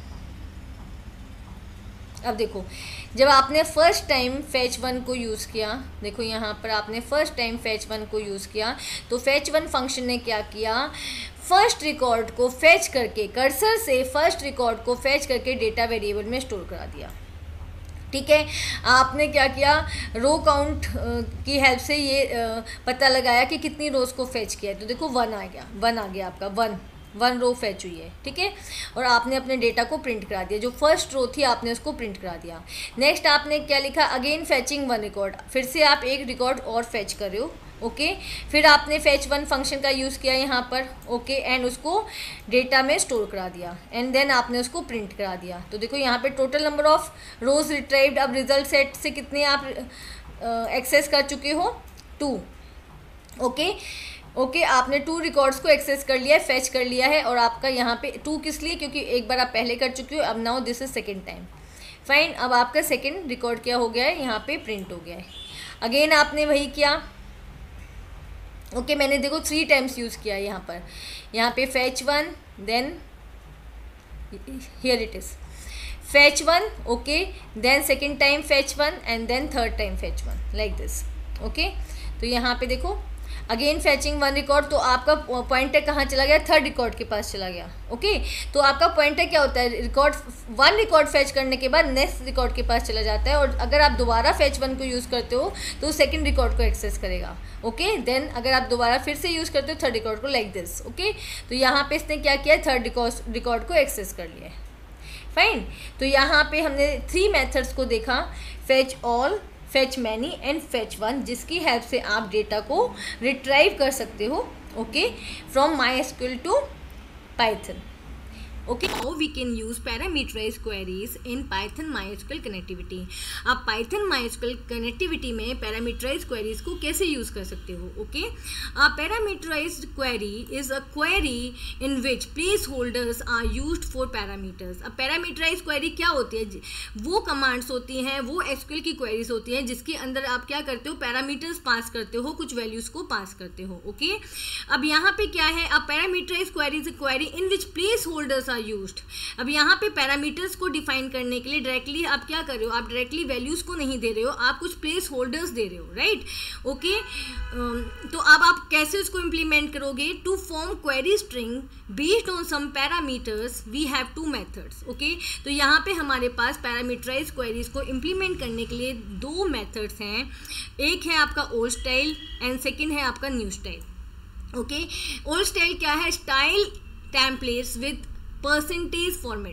अब देखो, जब आपने फर्स्ट टाइम फैच वन को यूज़ किया, देखो यहाँ पर आपने फर्स्ट टाइम फैच वन को यूज़ किया, तो फैच वन फंक्शन ने क्या किया, फर्स्ट रिकॉर्ड को फैच करके, कर्सर से फर्स्ट रिकॉर्ड को फैच करके डेटा वेरिएबल में स्टोर करा दिया, ठीक है। आपने क्या किया, रो काउंट की हेल्प से ये पता लगाया कि कितनी रोज को फैच किया है, तो देखो वन आ गया, वन आ गया आपका, वन वन रो फैच हुई है, ठीक है। और आपने अपने डेटा को प्रिंट करा दिया, जो फर्स्ट रो थी आपने उसको प्रिंट करा दिया। नेक्स्ट आपने क्या लिखा, अगेन फैचिंग वन रिकॉर्ड, फिर से आप एक रिकॉर्ड और फैच कर रहे हो। Okay okay? फिर आपने फैच वन फंक्शन का यूज़ किया यहाँ पर, ओके, एंड उसको डेटा में स्टोर करा दिया, एंड देन आपने उसको प्रिंट करा दिया। तो देखो यहाँ पे total number of rows retrieved, अब रिजल्ट सेट से कितने आप एक्सेस कर चुके हो, टू। ओके ओके, आपने टू रिकॉर्ड्स को एक्सेस कर लिया है, फैच कर लिया है, और आपका यहाँ पे टू किस लिए, क्योंकि एक बार आप पहले कर चुके हो, अब now this is second time. Fine, अब आपका सेकेंड रिकॉर्ड क्या हो गया है, यहाँ पे प्रिंट हो गया है। अगेन आपने वही किया। ओके okay, मैंने देखो थ्री टाइम्स यूज़ किया यहाँ पर, यहाँ पे fetch one, then here it is fetch one, okay, then second time fetch one, and then third time fetch one, like this. Okay, तो यहाँ पे देखो अगेन फैचिंग वन रिकॉर्ड, तो आपका पॉइंटर कहाँ चला गया, थर्ड रिकॉर्ड के पास चला गया। ओके, तो आपका पॉइंटर क्या होता है, रिकॉर्ड वन रिकॉर्ड फैच करने के बाद नेक्स्ट रिकॉर्ड के पास चला जाता है, और अगर आप दोबारा फैच वन को यूज़ करते हो तो सेकंड रिकॉर्ड को एक्सेस करेगा। ओके, देन अगर आप दोबारा फिर से यूज़ करते हो थर्ड रिकॉर्ड को, लाइक दिस। ओके, तो यहाँ पे इसने क्या किया, थर्ड रिकॉर्ड रिकॉर्ड को एक्सेस कर लिया है। फाइन, तो यहाँ पे हमने थ्री मेथड्स को देखा, fetch all, fetch many and fetch one, जिसकी हेल्प से आप डेटा को रिट्राइव कर सकते हो, okay, from MySQL to Python. Okay, how we can use parameterized queries in Python MySQL connectivity। आप Python MySQL connectivity में parameterized queries को कैसे use कर सकते हो। Okay, a parameterized query is a query in which placeholders are used for parameters। अब parameterized query क्या होती है, वो commands होती हैं, वो एसक्यूएल की queries होती हैं जिसके अंदर आप क्या करते हो, parameters पास करते हो, कुछ values को पास करते हो। ओके, अब यहाँ पे क्या है, a parameterized query is a query in which placeholders are used. अब यहाँ पे पैरामीटर्स को डिफाइन करने के लिए डायरेक्टली आप क्या कर रहे हो, आप डायरेक्टली वैल्यूज को नहीं दे रहे हो, आप कुछ प्लेस होल्डर्स दे रहे हो, राइट। ओके, तो अब आप कैसे उसको इम्प्लीमेंट करोगे, to form query string based on some parameters we have two methods. Okay, तो यहाँ पे हमारे पास पैरामीटराइज क्वेरीज को इम्प्लीमेंट करने के लिए दो मेथड्स हैं, एक है आपका ओल्ड स्टाइल एंड सेकेंड है आपका new style. Okay, old style क्या है, style templates with percentage formatting.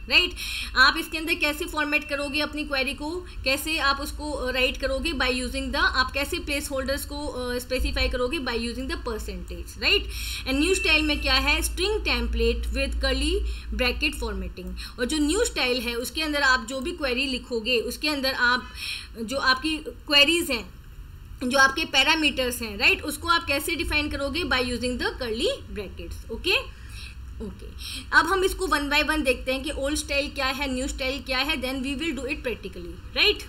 Right right? आप इसके अंदर कैसे फॉर्मेट करोगे अपनी क्वेरी को, कैसे आप उसको राइट करोगे, बाय यूजिंग द, आप कैसे प्लेस होल्डर्स को स्पेसिफाई uh, करोगे by using the percentage, right. And new style में क्या है, string template with curly bracket formatting. और जो न्यू स्टाइल है उसके अंदर आप जो भी क्वेरी लिखोगे उसके अंदर आप जो आपकी क्वेरीज हैं, जो आपके पैरामीटर्स हैं, राइट right? उसको आप कैसे डिफाइन करोगे, by using the curly brackets. Okay okay अब हम इसको वन बाय वन देखते हैं कि ओल्ड स्टाइल क्या है, न्यू स्टाइल क्या है, then we will do it practically, right.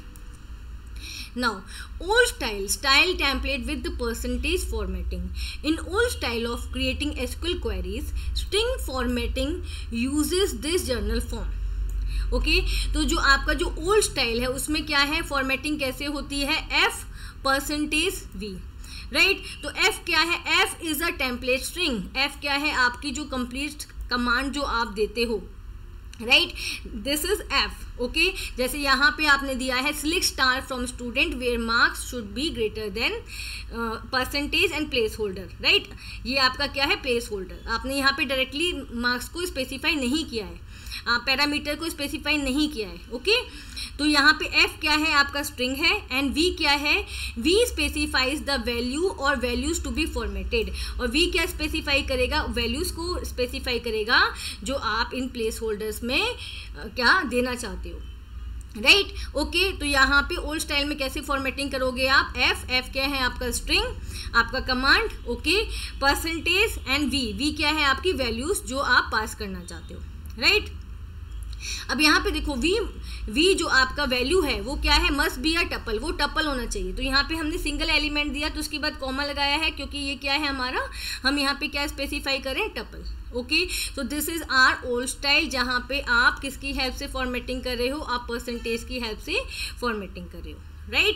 Now old style style template with the percentage formatting. In old style of creating S Q L queries, string formatting uses this journal form. Okay okay? तो जो आपका जो old style है उसमें क्या है, formatting कैसे होती है, F percentage V, right right? तो F क्या है, F is a template string. F क्या है, आपकी जो कंप्लीट कमांड जो आप देते हो, right, this is F। Okay जैसे यहाँ पे आपने दिया है select star from student where marks should be greater than percentage and placeholder, right. ये आपका क्या है, प्लेस होल्डर। आपने यहाँ पे डायरेक्टली मार्क्स को स्पेसिफाई नहीं किया है, पैरामीटर को स्पेसिफाई नहीं किया है। Okay okay? तो यहाँ पे F क्या है, आपका स्ट्रिंग है, एंड V क्या है, V स्पेसिफाइज द वैल्यू और वैल्यूज टू बी फॉर्मेटेड। और V क्या स्पेसिफाई करेगा, वैल्यूज को स्पेसिफाई करेगा जो आप इन प्लेस होल्डर्स में uh, क्या देना चाहते हो, राइट right? ओके okay, तो यहाँ पे ओल्ड स्टाइल में कैसे फॉर्मेटिंग करोगे आप, F F क्या है आपका स्ट्रिंग, आपका command, okay, percentage and V V क्या है आपकी वैल्यूज जो आप पास करना चाहते हो, राइट right? अब यहाँ पे देखो V V जो आपका वैल्यू है वो क्या है, मस्ट बी अ टपल, वो टपल होना चाहिए। तो यहाँ पे हमने सिंगल एलिमेंट दिया तो उसके बाद कॉमा लगाया है, क्योंकि ये क्या है हमारा, हम यहाँ पे क्या स्पेसिफाई करें, टपल। ओके तो this is our old style, जहाँ पे आप किसकी हेल्प से फॉर्मेटिंग कर रहे हो, आप परसेंटेज की हेल्प से फॉर्मेटिंग कर रहे हो, right.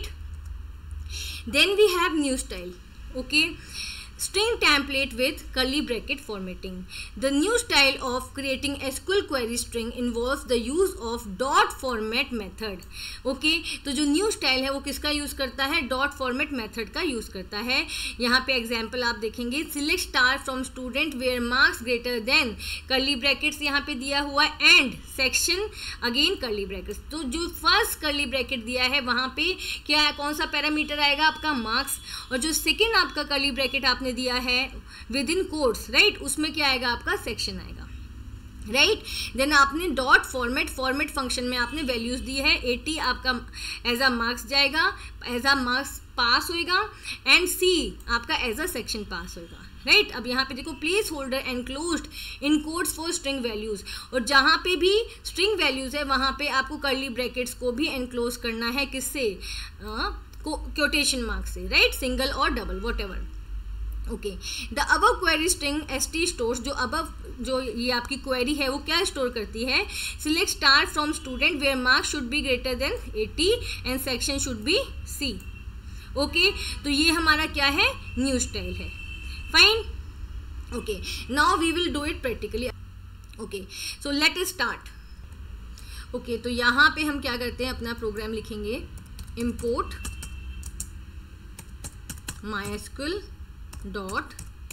Then we have new style, okay, string template with curly bracket formatting. The new style of creating S Q L query string involves the use of dot format method. Okay, तो जो new style है वो किसका use करता है, dot format method का use करता है। यहाँ पे एग्जाम्पल आप देखेंगे, select star from student where marks greater than curly brackets यहाँ पे दिया हुआ है, and section again curly brackets। तो जो फर्स्ट curly bracket दिया है वहाँ पे क्या है, कौन सा पैरामीटर आएगा, आपका मार्क्स, और जो सेकेंड आपका curly bracket आपने दिया है विद इन कोट्स, राइट, उसमें क्या आएगा, आपका सेक्शन आएगा, राइट। देन आपने डॉट फॉर्मेट फॉर्मेट फंक्शन में आपने वैल्यूज दी है, एटी आपका एज अ मार्क्स जाएगा, एज अ मार्क्स पास होएगा, एंड सी आपका एज अ सेक्शन पास होएगा, राइट। अब यहाँ पे देखो, placeholder enclosed in quotes for string values, और जहाँ पे भी स्ट्रिंग वैल्यूज है वहाँ पे आपको कर्ली ब्रैकेट्स को भी एनक्लोज करना है, किससे, क्वोटेशन मार्क से, राइट, सिंगल और double whatever. Okay the above query string S T stores, जो अबव जो ये आपकी क्वेरी है वो क्या स्टोर करती है, select star from student where marks should be greater than eighty and section should be C. Okay तो ये हमारा क्या है, न्यू स्टाइल है, fine. Okay now we will do it practically. Okay so let us start. Okay तो यहाँ पे हम क्या करते हैं, अपना प्रोग्राम लिखेंगे, import MySQL dot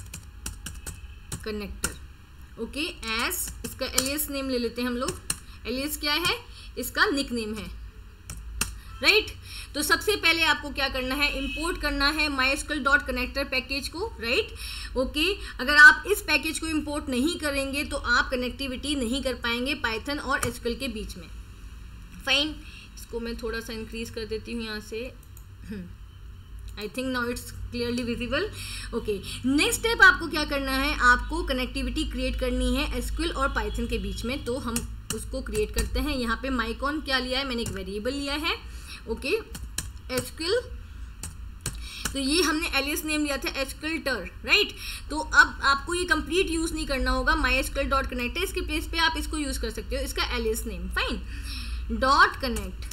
connector. Okay as, इसका एलियस नेम ले लेते हैं हम लोग, एलियस क्या है, इसका निक नेम है, राइट right? तो सबसे पहले आपको क्या करना है, इंपोर्ट करना है माईएसक्यूएल डॉट कनेक्टर पैकेज को, राइट right? ओके अगर आप इस पैकेज को इंपोर्ट नहीं करेंगे तो आप कनेक्टिविटी नहीं कर पाएंगे पाइथन और एसक्यूएल के बीच में, फाइन। इसको मैं थोड़ा सा इंक्रीज कर देती हूँ यहाँ से, I think now it's clearly visible. Okay next step आपको क्या करना है, आपको कनेक्टिविटी क्रिएट करनी है एसक्यूएल और पाइथन के बीच में, तो हम उसको क्रिएट करते हैं। यहाँ पे माइकॉन क्या लिया है, मैंने एक वेरिएबल लिया है, ओके एसक्यूएल, तो ये हमने एलियस नेम लिया था एसक्यूएल टर, राइट। तो अब आपको ये कंप्लीट यूज़ नहीं करना होगा, माईएसक्यूएल डॉट कनेक्ट है, इसके प्लेस पे आप इसको यूज़ कर सकते हो, इसका alias name, fine, dot connect.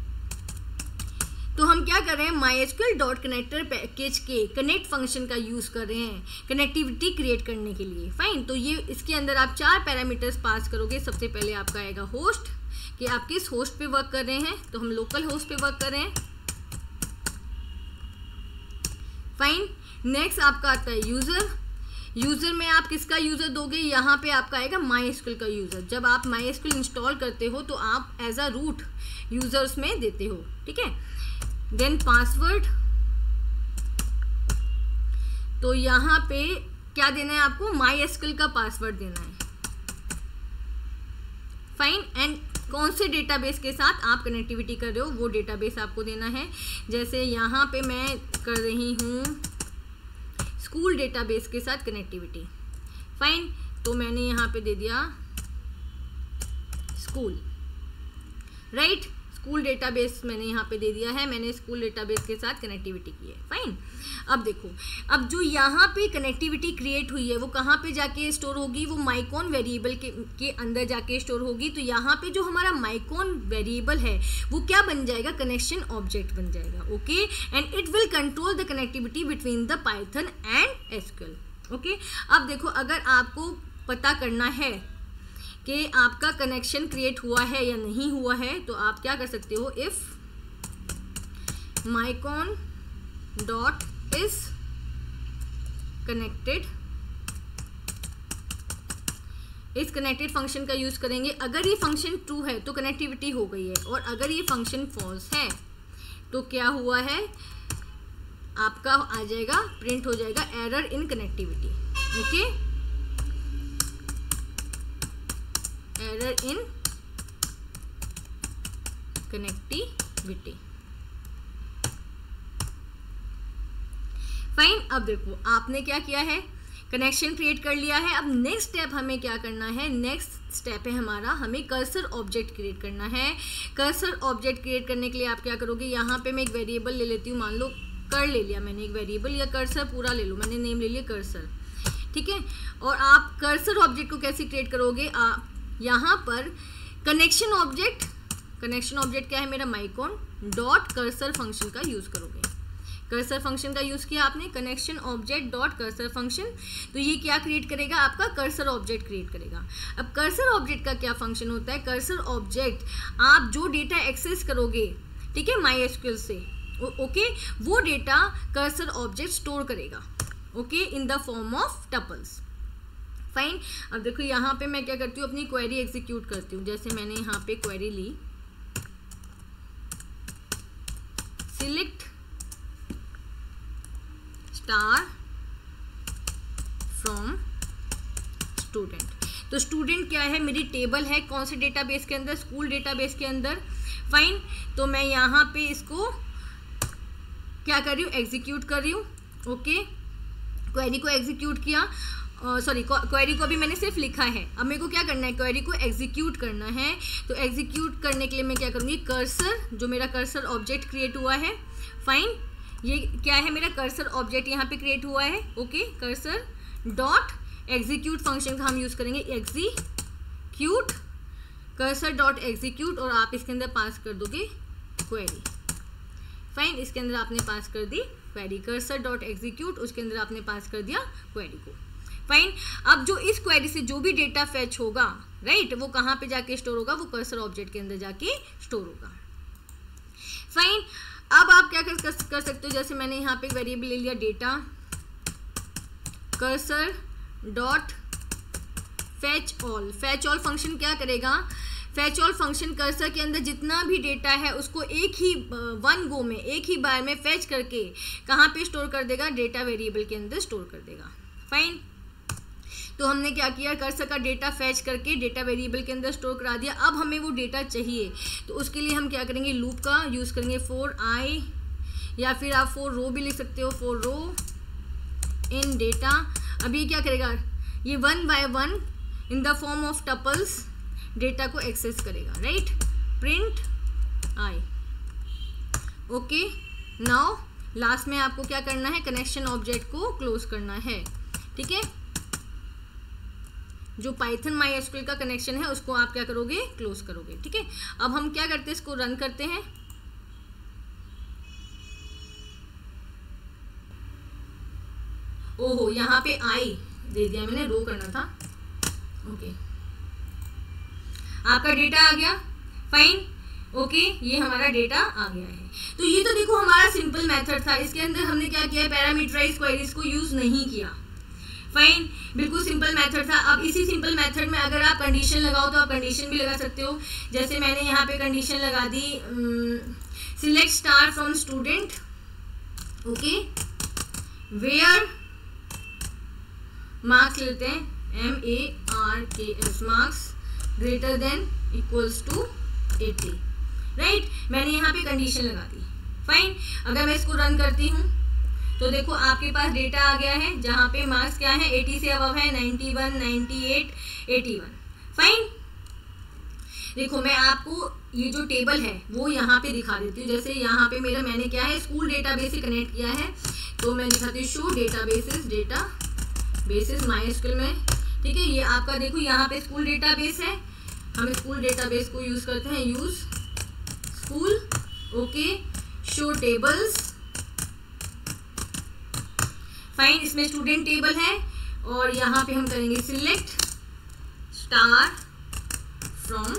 तो हम क्या कर रहे हैं, माईएसक्यूएल डॉट कनेक्टर पैकेज के कनेक्ट फंक्शन का यूज़ कर रहे हैं कनेक्टिविटी क्रिएट करने के लिए, फाइन। तो ये इसके अंदर आप चार पैरामीटर्स पास करोगे। सबसे पहले आपका आएगा होस्ट, कि आप किस होस्ट पे वर्क कर रहे हैं, तो हम लोकल होस्ट पे वर्क कर रहे हैं, फाइन। नेक्स्ट आपका आता है यूज़र, यूज़र में आप किसका यूज़र दोगे, यहाँ पे आपका आएगा माईएसक्यूएल का यूज़र। जब आप माईएसक्यूएल इंस्टॉल करते हो तो आप एज अ रूट यूज़र उसमें देते हो, ठीक है। देन पासवर्ड, तो यहाँ पे क्या देना है आपको, माईएसक्यूएल का पासवर्ड देना है, फाइन। एंड कौन से डेटाबेस के साथ आप कनेक्टिविटी कर रहे हो वो डेटाबेस आपको देना है। जैसे यहाँ पे मैं कर रही हूँ स्कूल डेटाबेस के साथ कनेक्टिविटी, फाइन। तो मैंने यहाँ पे दे दिया स्कूल, राइट। स्कूल डेटाबेस मैंने यहाँ पे दे दिया है, मैंने स्कूल डेटाबेस के साथ कनेक्टिविटी की है, फाइन। अब देखो, अब जो यहाँ पे कनेक्टिविटी क्रिएट हुई है वो कहाँ पे जाके स्टोर होगी, वो माइकॉन वेरिएबल के के अंदर जाके स्टोर होगी। तो यहाँ पे जो हमारा माइकॉन वेरिएबल है वो क्या बन जाएगा, कनेक्शन ऑब्जेक्ट बन जाएगा, okay. And it will control the connectivity between the Python and SQL, okay. अब देखो, अगर आपको पता करना है कि आपका कनेक्शन क्रिएट हुआ है या नहीं हुआ है तो आप क्या कर सकते हो, if mycon dot is connected, इस कनेक्टेड फंक्शन का यूज करेंगे। अगर ये फंक्शन ट्रू है तो कनेक्टिविटी हो गई है, और अगर ये फंक्शन फॉल्स है तो क्या हुआ है, आपका आ जाएगा, प्रिंट हो जाएगा error in connectivity, okay, error in connectivity, fine. अब देखो, आपने क्या किया है, कनेक्शन क्रिएट कर लिया है। अब नेक्स्ट स्टेप हमें क्या करना है, नेक्स्ट स्टेप है हमारा, हमें कर्सर ऑब्जेक्ट क्रिएट करना है। कर्सर ऑब्जेक्ट क्रिएट करने के लिए आप क्या करोगे, यहाँ पे मैं एक वेरिएबल ले लेती हूँ, मान लो कर ले लिया मैंने एक वेरिएबल, या कर्सर पूरा ले लो, मैंने नेम ले लिया कर्सर, ठीक है। और आप कर्सर ऑब्जेक्ट को कैसे क्रिएट करोगे, आप यहाँ पर कनेक्शन ऑब्जेक्ट, कनेक्शन ऑब्जेक्ट क्या है मेरा, माइकॉन डॉट कर्सर फंक्शन का यूज करोगे। कर्सर फंक्शन का यूज किया आपने, connection object dot cursor function, तो ये क्या क्रिएट करेगा, आपका कर्सर ऑब्जेक्ट क्रिएट करेगा। अब कर्सर ऑब्जेक्ट का क्या फंक्शन होता है, कर्सर ऑब्जेक्ट आप जो डेटा एक्सेस करोगे, ठीक है, माईएसक्यूएल से, ओके, वो डेटा कर्सर ऑब्जेक्ट स्टोर करेगा, okay, in the form of tuples, fine. अब देखो, यहाँ पे मैं क्या करती हूँ, अपनी क्वेरी एग्जीक्यूट करती हूँ। जैसे मैंने यहाँ पे क्वेरी ली, सिलेक्ट स्टार फ्रॉम स्टूडेंट, तो स्टूडेंट क्या है, मेरी टेबल है, कौन से डेटाबेस के अंदर, स्कूल डेटाबेस के अंदर, फाइन। तो मैं यहाँ पे इसको क्या कर रही हूँ, एग्जीक्यूट कर रही हूँ, ओके। क्वेरी को एग्जीक्यूट किया, सॉरी क्वेरी को अभी मैंने सिर्फ लिखा है, अब मेरे को क्या करना है, क्वेरी को एग्जीक्यूट करना है। तो एग्जीक्यूट करने के लिए मैं क्या करूँगी, कर्सर, जो मेरा कर्सर ऑब्जेक्ट क्रिएट हुआ है, फाइन, ये क्या है, मेरा कर्सर ऑब्जेक्ट यहाँ पे क्रिएट हुआ है, okay. Cursor dot execute function का हम यूज़ करेंगे, एग्जीक्यूट कर्सर डॉट एग्जीक्यूट, और आप इसके अंदर पास कर दोगे क्वेरी, फाइन। इसके अंदर आपने पास कर दी क्वेरी, कर्सर डॉट एग्जीक्यूट, उसके अंदर आपने पास कर दिया क्वेरी को, फाइन। अब जो इस क्वेरी से जो भी डेटा फेच होगा, राइट, वो कहाँ पे जाके स्टोर होगा, वो कर्सर ऑब्जेक्ट के अंदर जाके स्टोर होगा, फाइन। अब आप क्या कर, कर, कर सकते हो, जैसे मैंने यहाँ पे एक वेरिएबल ले लिया data, cursor dot fetch all, fetch all function क्या करेगा, फैच ऑल फंक्शन कर्सर के अंदर जितना भी डेटा है उसको एक ही वन गो में, एक ही बार में फैच करके कहाँ पे स्टोर कर देगा, डेटा वेरिएबल के अंदर स्टोर कर देगा, फाइन। तो हमने क्या किया, कर्सर का डेटा फैच करके डेटा वेरिएबल के अंदर स्टोर करा दिया। अब हमें वो डेटा चाहिए, तो उसके लिए हम क्या करेंगे, लूप का यूज़ करेंगे, फोर आई, या फिर आप फोर रो भी लिख सकते हो, फोर रो इन डेटा। अब ये क्या करेगा, ये one by one in the form of tuples data को एक्सेस करेगा, राइट, प्रिंट आई, ओके। नाउ लास्ट में आपको क्या करना है, कनेक्शन ऑब्जेक्ट को क्लोज करना है, ठीक है। जो पाइथन माईएसक्यूएल का कनेक्शन है उसको आप क्या करोगे, क्लोज करोगे, ठीक है। अब हम क्या करते हैं, इसको रन करते हैं। ओहो, यहाँ पे आई दे दिया मैंने, रो करना था, ओके। आपका डेटा आ गया, फाइन, ओके, ये हमारा डेटा आ गया है। तो ये तो देखो हमारा सिंपल मेथड था, इसके अंदर हमने क्या किया, पैरामीटराइज क्वेरीज को यूज नहीं किया, फाइन, बिल्कुल सिंपल मेथड था। अब इसी सिंपल मेथड में अगर आप कंडीशन लगाओ तो आप कंडीशन भी लगा सकते हो। जैसे मैंने यहाँ पे कंडीशन लगा दी, select star from student, okay, where marks लेते हैं M A R K S, marks greater than equals to eighty, right. मैंने यहाँ पे कंडीशन लगा दी, फाइन। अगर मैं इसको रन करती हूँ तो देखो आपके पास डेटा आ गया है जहाँ पे मार्क्स क्या है, एटी से अबव है, ninety one, ninety eight, eighty one, fine. देखो मैं आपको ये जो टेबल है वो यहाँ पे दिखा देती हूँ। जैसे यहाँ पे मेरा मैंने क्या है, स्कूल डेटाबेस से कनेक्ट किया है, तो मैं दिखाती हूँ show databases, databases MySQL में, ठीक है। ये आपका देखो यहाँ पे स्कूल डेटाबेस है, हम स्कूल डेटाबेस को यूज करते हैं, use school, okay, show tables, fine. इसमें स्टूडेंट टेबल है और यहाँ पे हम करेंगे select star from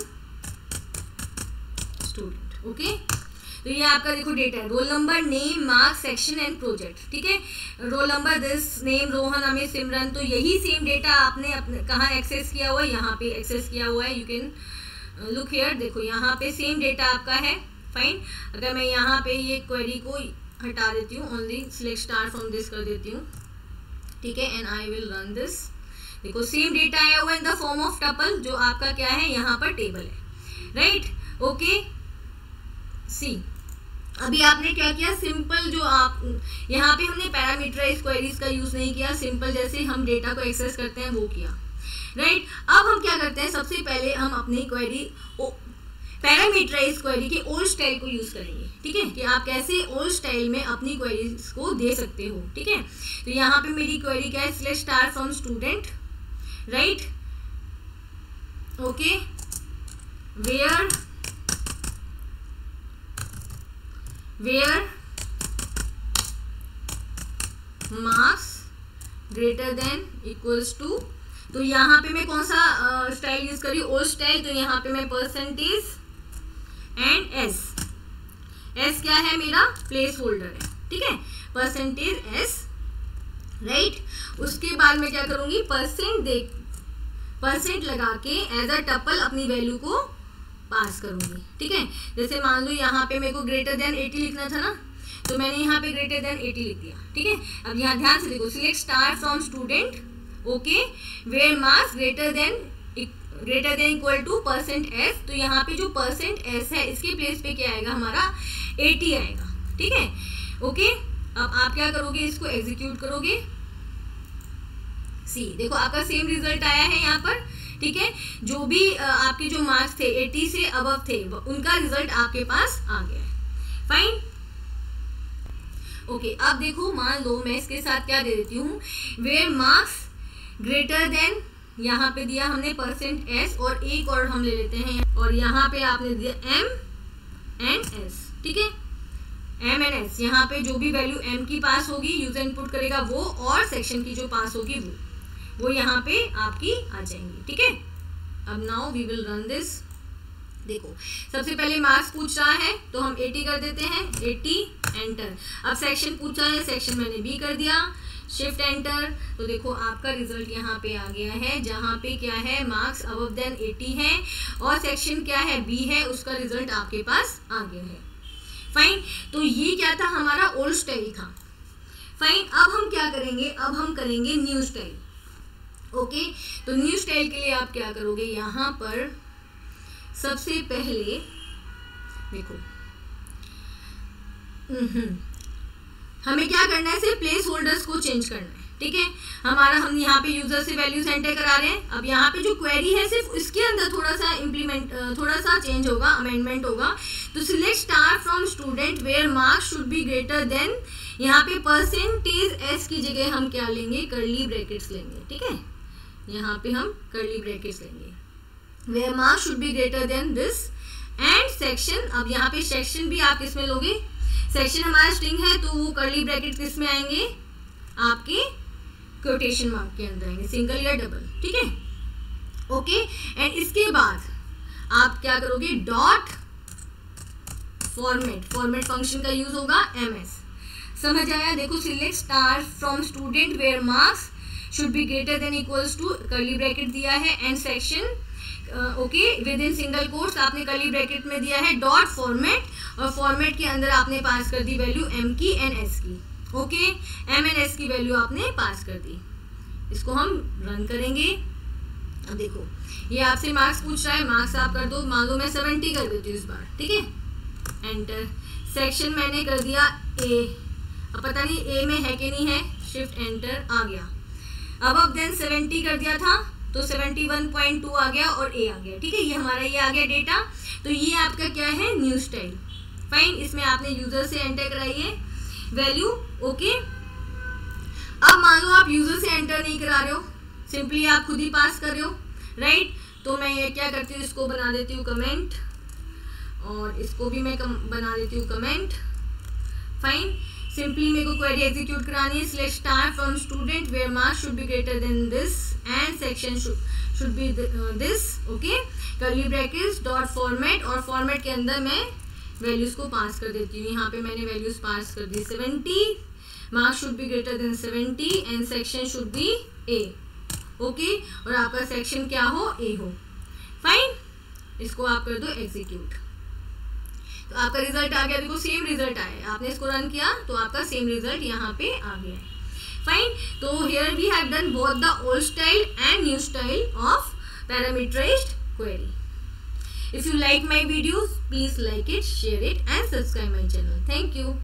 student, okay. तो ये आपका देखो डेटा है, roll number, name, marks, section and project, ठीक है। Roll number this, name Rohan, Amit, Simran. तो यही सेम डेटा आपने अपने कहाँ एक्सेस किया हुआ है, यहाँ पे एक्सेस किया हुआ है। यू कैन लुक हियर, देखो यहाँ पे सेम डेटा आपका है, फाइन। अगर मैं यहाँ पे ये क्वेरी को हटा देती हूँ, only select star from this कर देती हूँ, ठीक है, and I will run this. देखो सेम डेटा आया हुआ in the form of tuple, जो आपका क्या है यहाँ पर टेबल है, राइट, ओके। सी अभी आपने क्या किया, सिंपल जो आप यहाँ पे हमने पैरामीटराइज क्वेरीज का यूज नहीं किया, सिंपल जैसे हम डेटा को एक्सेस करते हैं वो किया, राइट। अब हम क्या करते हैं, सबसे पहले हम अपनी क्वेरी पैरामीटराइज क्वेरी के ओल्ड स्टाइल को यूज करेंगे, ठीक है, कि आप कैसे ओल्ड स्टाइल में अपनी क्वेरीज को दे सकते हो, ठीक है। तो यहाँ पे मेरी क्वेरी क्या है, select star from student, right, okay, where where marks greater than equals to, तो यहाँ पे मैं कौन सा स्टाइल यूज करी, ओल्ड स्टाइल। तो यहाँ पे मैं परसेंटेज एंड एस, एस क्या है मेरा, प्लेस होल्डर है, ठीक है, परसेंटेज एस, राइट। उसके बाद मैं क्या करूंगी, परसेंट दे परसेंट लगा के एज अ टपल अपनी वैल्यू को पास करूंगी, ठीक है। जैसे मान लो यहाँ पे मेरे को ग्रेटर देन एटी लिखना था ना, तो मैंने यहाँ पे ग्रेटर देन एटी लिख दिया, ठीक है। अब यहाँ ध्यान से देखो, select star from student, okay, where marks greater than greater than equal to percent S. तो यहाँ पे जो परसेंट एस है इसके प्लेस पे क्या आएगा, हमारा एटी आएगा, ठीक है, ओके। अब आप क्या करोगे, इसको एग्जीक्यूट करोगे, सी देखो आपका सेम रिजल्ट आया है यहाँ पर, ठीक है। जो भी आपके जो मार्क्स थे एटी से अबव थे उनका रिजल्ट आपके पास आ गया है, फाइन, ओके। अब देखो मान लो मैं इसके साथ क्या दे देती हूँ, वेयर मार्क्स ग्रेटर देन, यहाँ पे दिया हमने परसेंट एस और एक और हम ले लेते हैं, और यहाँ पे आपने दिया एम एंड एस, ठीक है, एम एंड एस। यहाँ पे जो भी वैल्यू एम की पास होगी यूजर इनपुट करेगा वो, और सेक्शन की जो पास होगी वो वो यहाँ पे आपकी आ जाएंगी, ठीक है। अब now we will run this. देखो सबसे पहले मार्क्स पूछ रहा है तो हम एटी कर देते हैं, एटी, एंटर। अब सेक्शन पूछा है, सेक्शन मैंने बी कर दिया, शिफ्ट एंटर। तो देखो आपका रिजल्ट यहाँ पे आ गया है, जहाँ पे क्या है, मार्क्स अबव देन एटी है और सेक्शन क्या है, बी है, उसका रिजल्ट आपके पास आ गया है, फाइन। तो ये क्या था, हमारा ओल्ड स्टाइल था, फाइन। अब हम क्या करेंगे, अब हम करेंगे न्यू स्टाइल, ओके। तो न्यू स्टाइल के लिए आप क्या करोगे, यहाँ पर सबसे पहले देखो हमें क्या करना है, सिर्फ प्लेस होल्डर्स को चेंज करना है, ठीक है। हमारा हम यहाँ पे यूजर से वैल्यूज एंटर करा रहे हैं। अब यहाँ पे जो क्वेरी है सिर्फ इसके अंदर थोड़ा सा इम्प्लीमेंट थोड़ा सा चेंज होगा, अमेंडमेंट होगा। तो select star from student where marks should be greater than, यहाँ पे परसेंटेज एस की जगह हम क्या लेंगे, करली ब्रैकेट्स लेंगे, ठीक है। यहाँ पे हम करली ब्रैकेट्स लेंगे, where marks should be greater than this and section. अब यहाँ पे सेक्शन भी आप किस में लोगे, सेक्शन हमारा स्ट्रिंग है तो वो करली ब्रैकेट किस में आएंगे, आपके कोटेशन मार्क के अंदर आएंगे, सिंगल या डबल, ठीक है, ओके। एंड इसके बाद आप क्या करोगे, डॉट फॉर्मेट, फॉर्मेट फंक्शन का यूज होगा, एम एस। समझ आया। देखो select star from student where marks should be greater than equals to, curly bracket दिया है, and section okay within single quotes आपने कर्ली ब्रैकेट में दिया है डॉट फॉर्मेट, और फॉर्मेट के अंदर आपने पास कर दी वैल्यू एम की एंड एस की। ओके, एम एंड एस की वैल्यू आपने पास कर दी। इसको हम रन करेंगे। अब देखो ये आपसे मार्क्स पूछ रहा है, मार्क्स आप कर दो, मान लो मैं सेवेंटी कर देती हूँ इस बार, ठीक है। एंटर, सेक्शन मैंने कर दिया ए, अब पता नहीं ए में है कि नहीं है, शिफ्ट एंटर आ गया। अब अब देन सेवेंटी कर दिया था तो सेवेंटी वन पॉइंट टू आ गया और ए आ गया, ठीक है। ये हमारा ये आ गया डेटा। तो ये आपका क्या है, न्यू स्टाइल। फाइन, इसमें आपने यूजर से एंटर कराई है वैल्यू। ओके, अब मान लो आप यूजर से एंटर नहीं करा रहे हो, सिंपली आप खुद ही पास कर रहे हो, राइट। तो मैं ये क्या करती हूँ, इसको बना देती हूँ कमेंट, और इसको भी मैं कम, बना देती हूँ कमेंट। फाइन, सिंपली मेरे को क्वेरी एग्जीक्यूट करानी है, select star from student where marks should be greater than this and section should be this. Okay, curly brackets dot format, और फॉर्मेट के अंदर मैं वैल्यूज को पास कर देती हूँ। यहाँ पे मैंने वैल्यूज पास कर दी, seventy, marks should be greater than seventy and section should be A. Okay, और आपका सेक्शन क्या हो, ए हो। फाइन, इसको आप कर दो एग्जीक्यूट, तो आपका रिजल्ट आ गया। देखो सेम रिजल्ट आया, आपने इसको रन किया तो आपका सेम रिजल्ट यहाँ पे आ गया है। फाइन, तो here we have done both the old style and new style of parameterized query. If you like my videos, please like it, share it and subscribe my channel. Thank you.